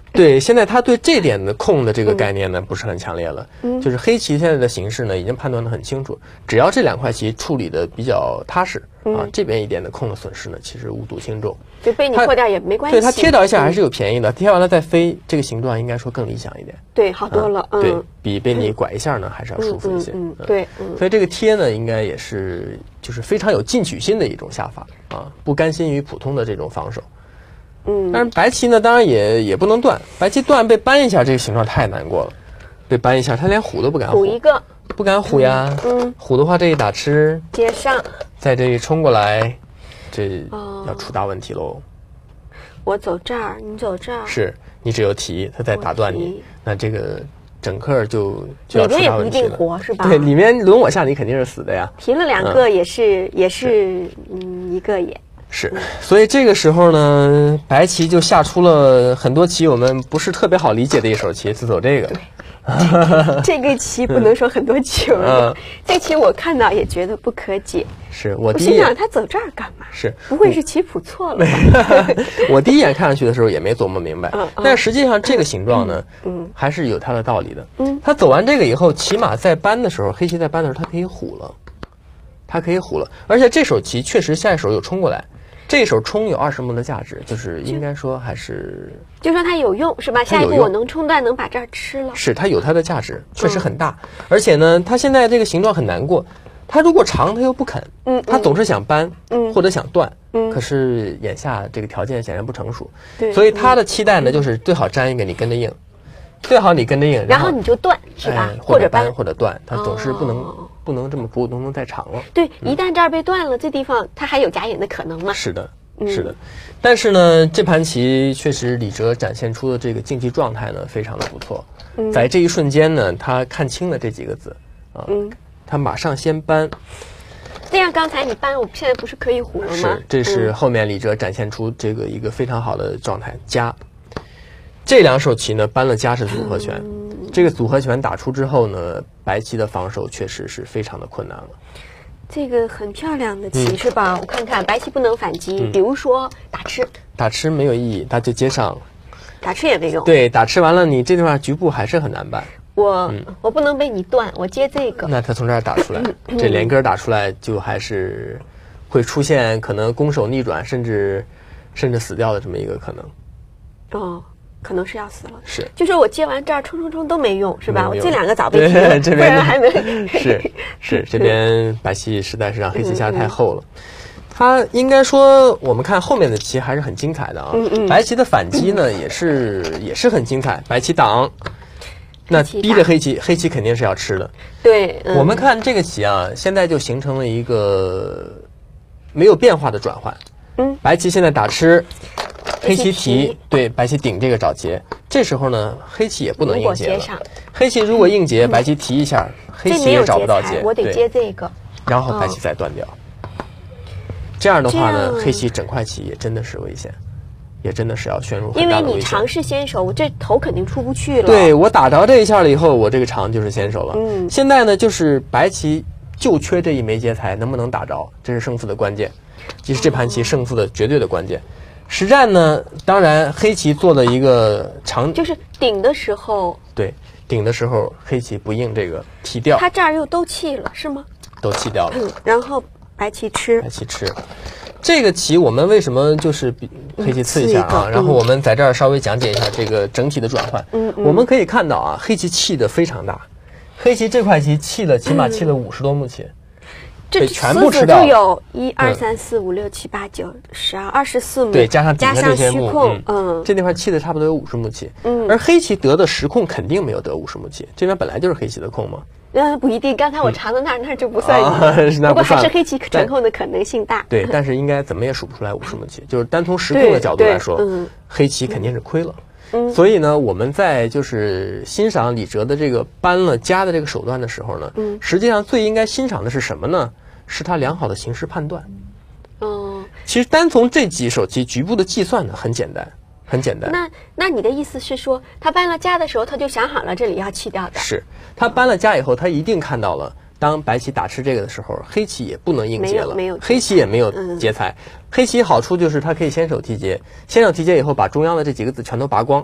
对，现在他对这点的空的这个概念呢，不是很强烈了。嗯，就是黑棋现在的形势呢，已经判断得很清楚，只要这两块棋处理的比较踏实、嗯、啊，这边一点的空的损失呢，其实无足轻重。 就被你破掉也没关系。 对，它贴到一下还是有便宜的，嗯、贴完了再飞，这个形状应该说更理想一点。 对，好多了。嗯， 对比被你拐一下呢，还是要舒服一些。 嗯，嗯嗯对。嗯， 所以这个贴呢，应该也是就是非常有进取心的一种下法啊，不甘心于普通的这种防守。 嗯， 但是白棋呢，当然也也不能断，白棋断被扳一下，这个形状太难过了，被扳一下，他连虎都不敢虎， 虎一个， 不敢虎呀。嗯，虎的话，这一打吃接上， 在这一冲过来，这要出大问题喽。哦、 我走这儿，你走这儿， 是你只有提，他再打断你，那这个整个就就要出大问题了。里面也不一定活是吧？对，里面轮我下你肯定是死的呀。 提了两个也是、嗯、也是嗯一个也。 是，所以这个时候呢，白棋就下出了很多棋我们不是特别好理解的一手棋，就走这个。 这个棋不能说很多棋了，这棋我看到也觉得不可解。 是我第一眼，他走这儿干嘛？ 是不会是棋谱错了吧？ 我第一眼看上去的时候也没琢磨明白，但实际上这个形状呢，嗯，还是有它的道理的。嗯，他走完这个以后，起码在扳的时候，黑棋在扳的时候，它可以虎了，它可以虎了，而且这手棋确实下一手又冲过来。这一手冲有二十目的价值，就是应该说还是， 就说它有用是吧？下一步我能冲断，能把这儿吃了。 是它有它的价值，确实很大。嗯、而且呢，它现在这个形状很难过，它如果长它又不肯，嗯，它总是想扳，嗯，或者想断，嗯，可是眼下这个条件显然不成熟，对，所以他的期待呢，就是最好粘一个你跟着硬，最好你跟着硬， 然后你就断是吧？ 哎、或者扳或者断，它总是不能。哦不能这么普普通通再长了。 对，一旦这儿被断了，这地方它还有假眼的可能吗？ 是的，是的。但是呢，这盘棋确实李哲展现出的这个竞技状态呢，非常的不错。嗯、在这一瞬间呢，他看清了这几个字啊，嗯、他马上先扳。 这样刚才你扳，我现在不是可以虎了吗？ 是，这是后面李哲展现出这个一个非常好的状态。夹，这两手棋呢，扳了夹是组合拳。嗯这个组合拳打出之后呢，白棋的防守确实是非常的困难了。 这个很漂亮的棋、嗯、是吧？我看看，白棋不能反击，嗯、比如说打吃， 打吃没有意义，它就接上， 打吃也没用。 对，打吃完了，你这地方局部还是很难办。 我、嗯、我不能被你断，我接这个。 那他从这儿打出来，嗯、这连根打出来，就还是会出现可能攻守逆转，甚至甚至死掉的这么一个可能。 哦。可能是要死了， 是， 就是我接完这儿冲冲冲都没用，是吧？我这两个早被踢了， 这边不然还没。 是是，这边白棋实在是让黑棋下太厚了。它应该说，我们看后面的棋还是很精彩的啊。嗯嗯。白棋的反击呢，也是也是很精彩。白棋挡，那逼着黑棋，黑棋肯定是要吃的。 对。 我们看这个棋啊，现在就形成了一个没有变化的转换。嗯。白棋现在打吃。黑棋提，对，白棋顶这个找劫，这时候呢，黑棋也不能硬劫了。黑棋如果硬劫，白棋提一下，黑棋也找不到劫， 我得接这个， 然后白棋再断掉。这样的话呢，黑棋整块棋也真的是危险，也真的是要陷入很大的危险。 因为你长是先手，我这头肯定出不去了。 对，我打着这一下了以后，我这个长就是先手了。嗯，现在呢，就是白棋就缺这一枚劫财，能不能打着，这是胜负的关键，即是这盘棋胜负的绝对的关键。实战呢，当然黑棋做了一个长， 就是顶的时候， 对，顶的时候黑棋不应这个提掉， 它这儿又都弃了是吗？ 都弃掉了， 嗯，然后白棋吃， 白棋吃，这个棋我们为什么就是黑棋刺一下啊？嗯、然后我们在这儿稍微讲解一下这个整体的转换。嗯嗯，我们可以看到啊，黑棋弃的非常大，黑棋这块棋弃了起码弃了五十多目棋。嗯这全部吃掉就有一二三四五六七八九十二二十四目， 对，加上顶的这些目， 嗯，嗯这地方弃的差不多有五十目棋，嗯，而黑棋得的实控肯定没有得五十目棋，这边本来就是黑棋的控嘛， 嗯，不一定，刚才我查的那儿、嗯、那儿就不算， 啊、 不过还是黑棋全控的可能性大， 对，但是应该怎么也数不出来五十目棋，就是单从实控的角度来说，嗯、黑棋肯定是亏了。嗯，所以呢，我们在就是欣赏李哲的这个扳了夹的这个手段的时候呢，嗯，实际上最应该欣赏的是什么呢？是他良好的形势判断。 哦， 其实单从这几手棋局部的计算呢，很简单，很简单。 那那你的意思是说，他扳了夹的时候，他就想好了这里要弃掉的？ 是，他扳了夹以后，他一定看到了，当白棋打吃这个的时候，黑棋也不能应劫了， 没有，没有黑棋也没有劫财。嗯、黑棋好处就是它可以先手提劫，先手提劫以后把中央的这几个子全都拔光。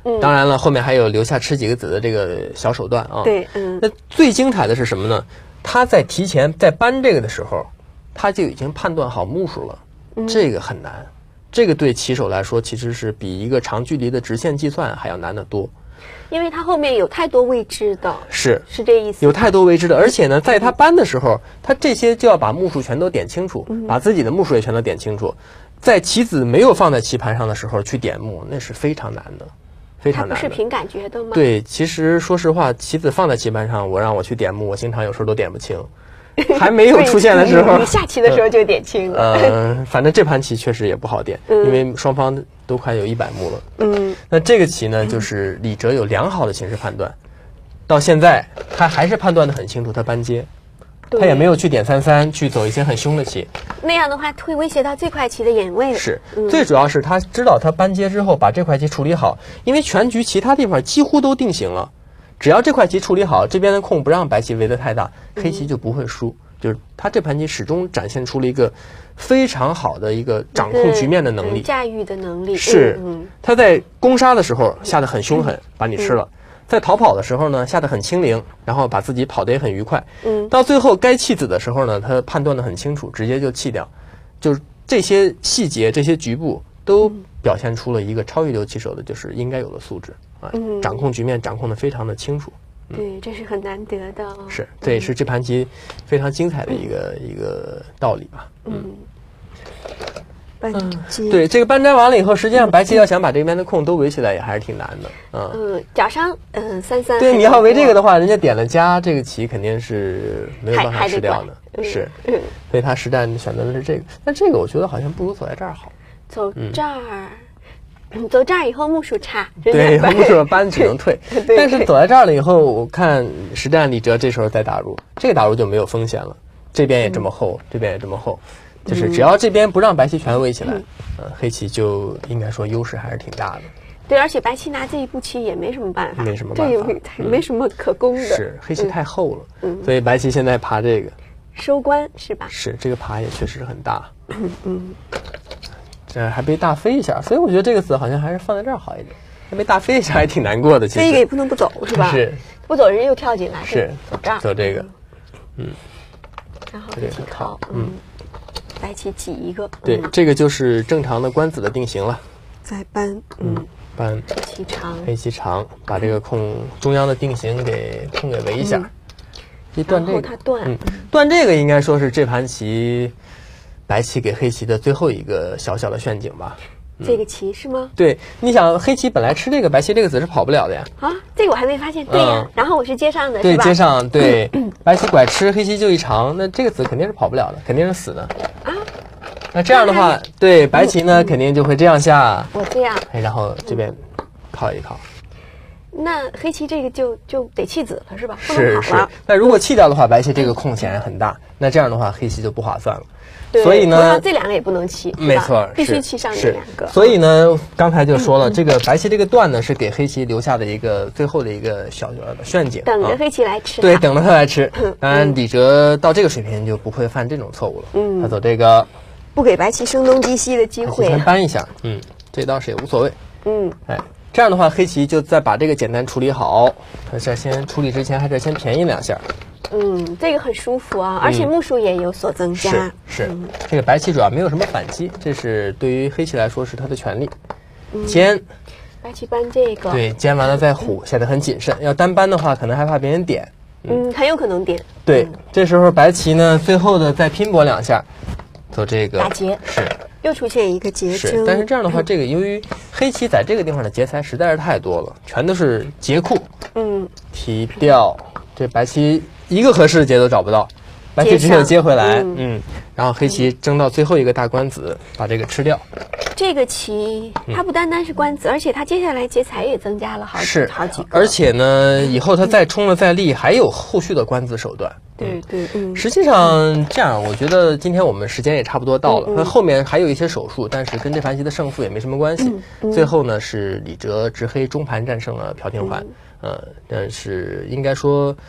嗯， 当然了，后面还有留下吃几个子的这个小手段啊。 对，嗯。 那最精彩的是什么呢？他在提前在搬这个的时候，他就已经判断好目数了， 嗯、 这个很难。这个对骑手来说，其实是比一个长距离的直线计算还要难得多。 因为它后面有太多未知的， 是是这意思， 有太多未知的，而且呢，在他搬的时候，他这些就要把目数全都点清楚， 嗯、 把自己的目数也全都点清楚。在棋子没有放在棋盘上的时候去点目，那是非常难的，非常难的。 它不是凭感觉的吗？ 对，其实说实话，棋子放在棋盘上，我让我去点目，我经常有时候都点不清。还没有出现的时候， 你下棋的时候就点清了。 呃，反正这盘棋确实也不好点， 嗯、 因为双方都快有一百目了。 嗯， 那这个棋呢，就是李哲有良好的形势判断，到现在他还是判断得很清楚，他搬接，他也没有去点三三，去走一些很凶的棋。 那样的话会威胁到这块棋的眼位。 是， 嗯、 最主要是他知道他搬接之后把这块棋处理好，因为全局其他地方几乎都定型了。只要这块棋处理好，这边的空不让白棋围得太大，黑棋就不会输。嗯、就是他这盘棋始终展现出了一个非常好的一个掌控局面的能力、 驾驭的能力。 是， 嗯、 他在攻杀的时候下得很凶狠，嗯、把你吃了；嗯、在逃跑的时候呢，下得很轻灵，然后把自己跑得也很愉快。 嗯， 到最后该弃子的时候呢，他判断得很清楚，直接就弃掉。就是这些细节、这些局部都表现出了一个超一流棋手的就是应该有的素质。啊， 嗯、 掌控局面掌控得非常的清楚， 嗯、对，这是很难得的。 是，这也是这盘棋非常精彩的一个、嗯、一个道理吧。 嗯，搬接、 嗯、对，这个搬摘完了以后，实际上白棋要想把这边的空都围起来，也还是挺难的。嗯嗯，角上嗯三三。 对，你要围这个的话，人家点了家，这个棋肯定是没有办法吃掉的。 嗯、 是， 嗯， 所以他实战选择的是这个，但这个我觉得好像不如走在这儿好。 走这儿。嗯走这儿以后目数差， 对，目数搬只能退。但是走在这儿了以后，我看实战李哲这时候再打入，这个打入就没有风险了。这边也这么厚，嗯、这边也这么厚，就是只要这边不让白棋全围起来，嗯、呃，黑棋就应该说优势还是挺大的。 对，而且白棋拿这一步棋也没什么办法， 没什么办法， 这也没什么可攻的。 是，黑棋太厚了， 嗯， 所以白棋现在爬这个收官是吧？ 是，这个爬也确实很大。 嗯嗯。 这还被大飞一下，所以我觉得这个子好像还是放在这儿好一点。还被大飞一下还挺难过的，其实。 这个也不能不走是吧？ 是， 不走人又跳进来。 是， 走这儿， 走这个，嗯。 然后黑棋靠，嗯，白棋挤一个。 对，这个就是正常的官子的定型了。 再搬，嗯， 搬黑棋长， 黑棋长，把这个空中央的定型给空给围一下。一断这个， 他断， 嗯，断这个应该说是这盘棋。白棋给黑棋的最后一个小小的陷阱吧， 嗯、这个棋是吗？ 对，你想黑棋本来吃这个白棋这个子是跑不了的呀。 啊，这个我还没发现。对呀、啊，嗯、然后我是接上的， 对， 是吧？ 接上，对，嗯、白棋拐吃，黑棋就一长，那这个子肯定是跑不了的，肯定是死的。 啊， 那这样的话，对白棋呢、嗯、肯定就会这样下。 我这样， 哎，然后这边靠一靠。 那黑棋这个就就得弃子了，是吧？ 是是。那如果弃掉的话，白棋这个空显然很大，那这样的话黑棋就不划算了。所以呢， 这两个也不能弃， 没错， 必须弃上这两个。 所以呢，刚才就说了，这个白棋这个断呢，是给黑棋留下的一个最后的一个小小的陷阱， 等着黑棋来吃。 对，等着他来吃。当然，李哲到这个水平就不会犯这种错误了。嗯，他走这个， 不给白棋声东击西的机会。 先搬一下，嗯，这倒是也无所谓。 嗯， 哎，这样的话，黑棋就再把这个简单处理好。他这先处理之前，还是先便宜两下。 嗯，这个很舒服啊，而且目数也有所增加。 嗯、是是、嗯，这个白棋主要没有什么反击，这是对于黑棋来说是他的权利。 嗯、 尖， 白棋搬这个， 对，尖完了再虎，显得很谨慎。要单搬的话，可能害怕别人点。 嗯，嗯很有可能点。 对， 嗯、 这时候白棋呢，最后的再拼搏两下，走这个打劫， 是又出现一个劫争。 但是这样的话，这个由于黑棋在这个地方的劫财实在是太多了，全都是劫库。 嗯， 提掉，这白棋一个合适的劫都找不到，白棋只有接回来，嗯, 嗯，然后黑棋争到最后一个大官子，把这个吃掉。 这个棋它不单单是官子，嗯、而且它接下来劫财也增加了好几好几个， 而且呢，以后它再冲了再立，还有后续的官子手段。 对对，嗯。 实际上这样，我觉得今天我们时间也差不多到了，那、嗯、后面还有一些手术，但是跟这盘棋的胜负也没什么关系。 嗯嗯、最后呢，是李哲执黑中盘战胜了朴廷桓，嗯、呃，但是应该说。李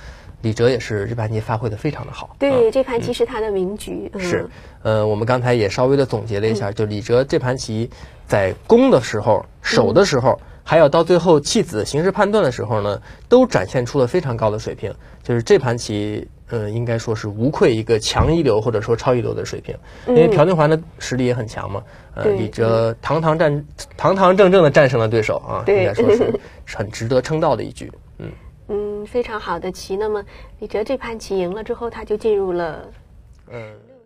李哲也是这盘棋发挥的非常的好。 对， 嗯、 这盘棋是他的名局。嗯、 是，呃，我们刚才也稍微的总结了一下，嗯、就李哲这盘棋在攻的时候、守的时候，嗯、还有到最后弃子形势判断的时候呢，都展现出了非常高的水平。就是这盘棋，呃，应该说是无愧一个强一流或者说超一流的水平。因为朴廷桓的实力也很强嘛，呃，李哲堂堂战、堂堂正正的战胜了对手啊，应该说是很值得称道的一局。嗯。 嗯，非常好的棋。那么李哲这盘棋赢了之后，他就进入了， 嗯。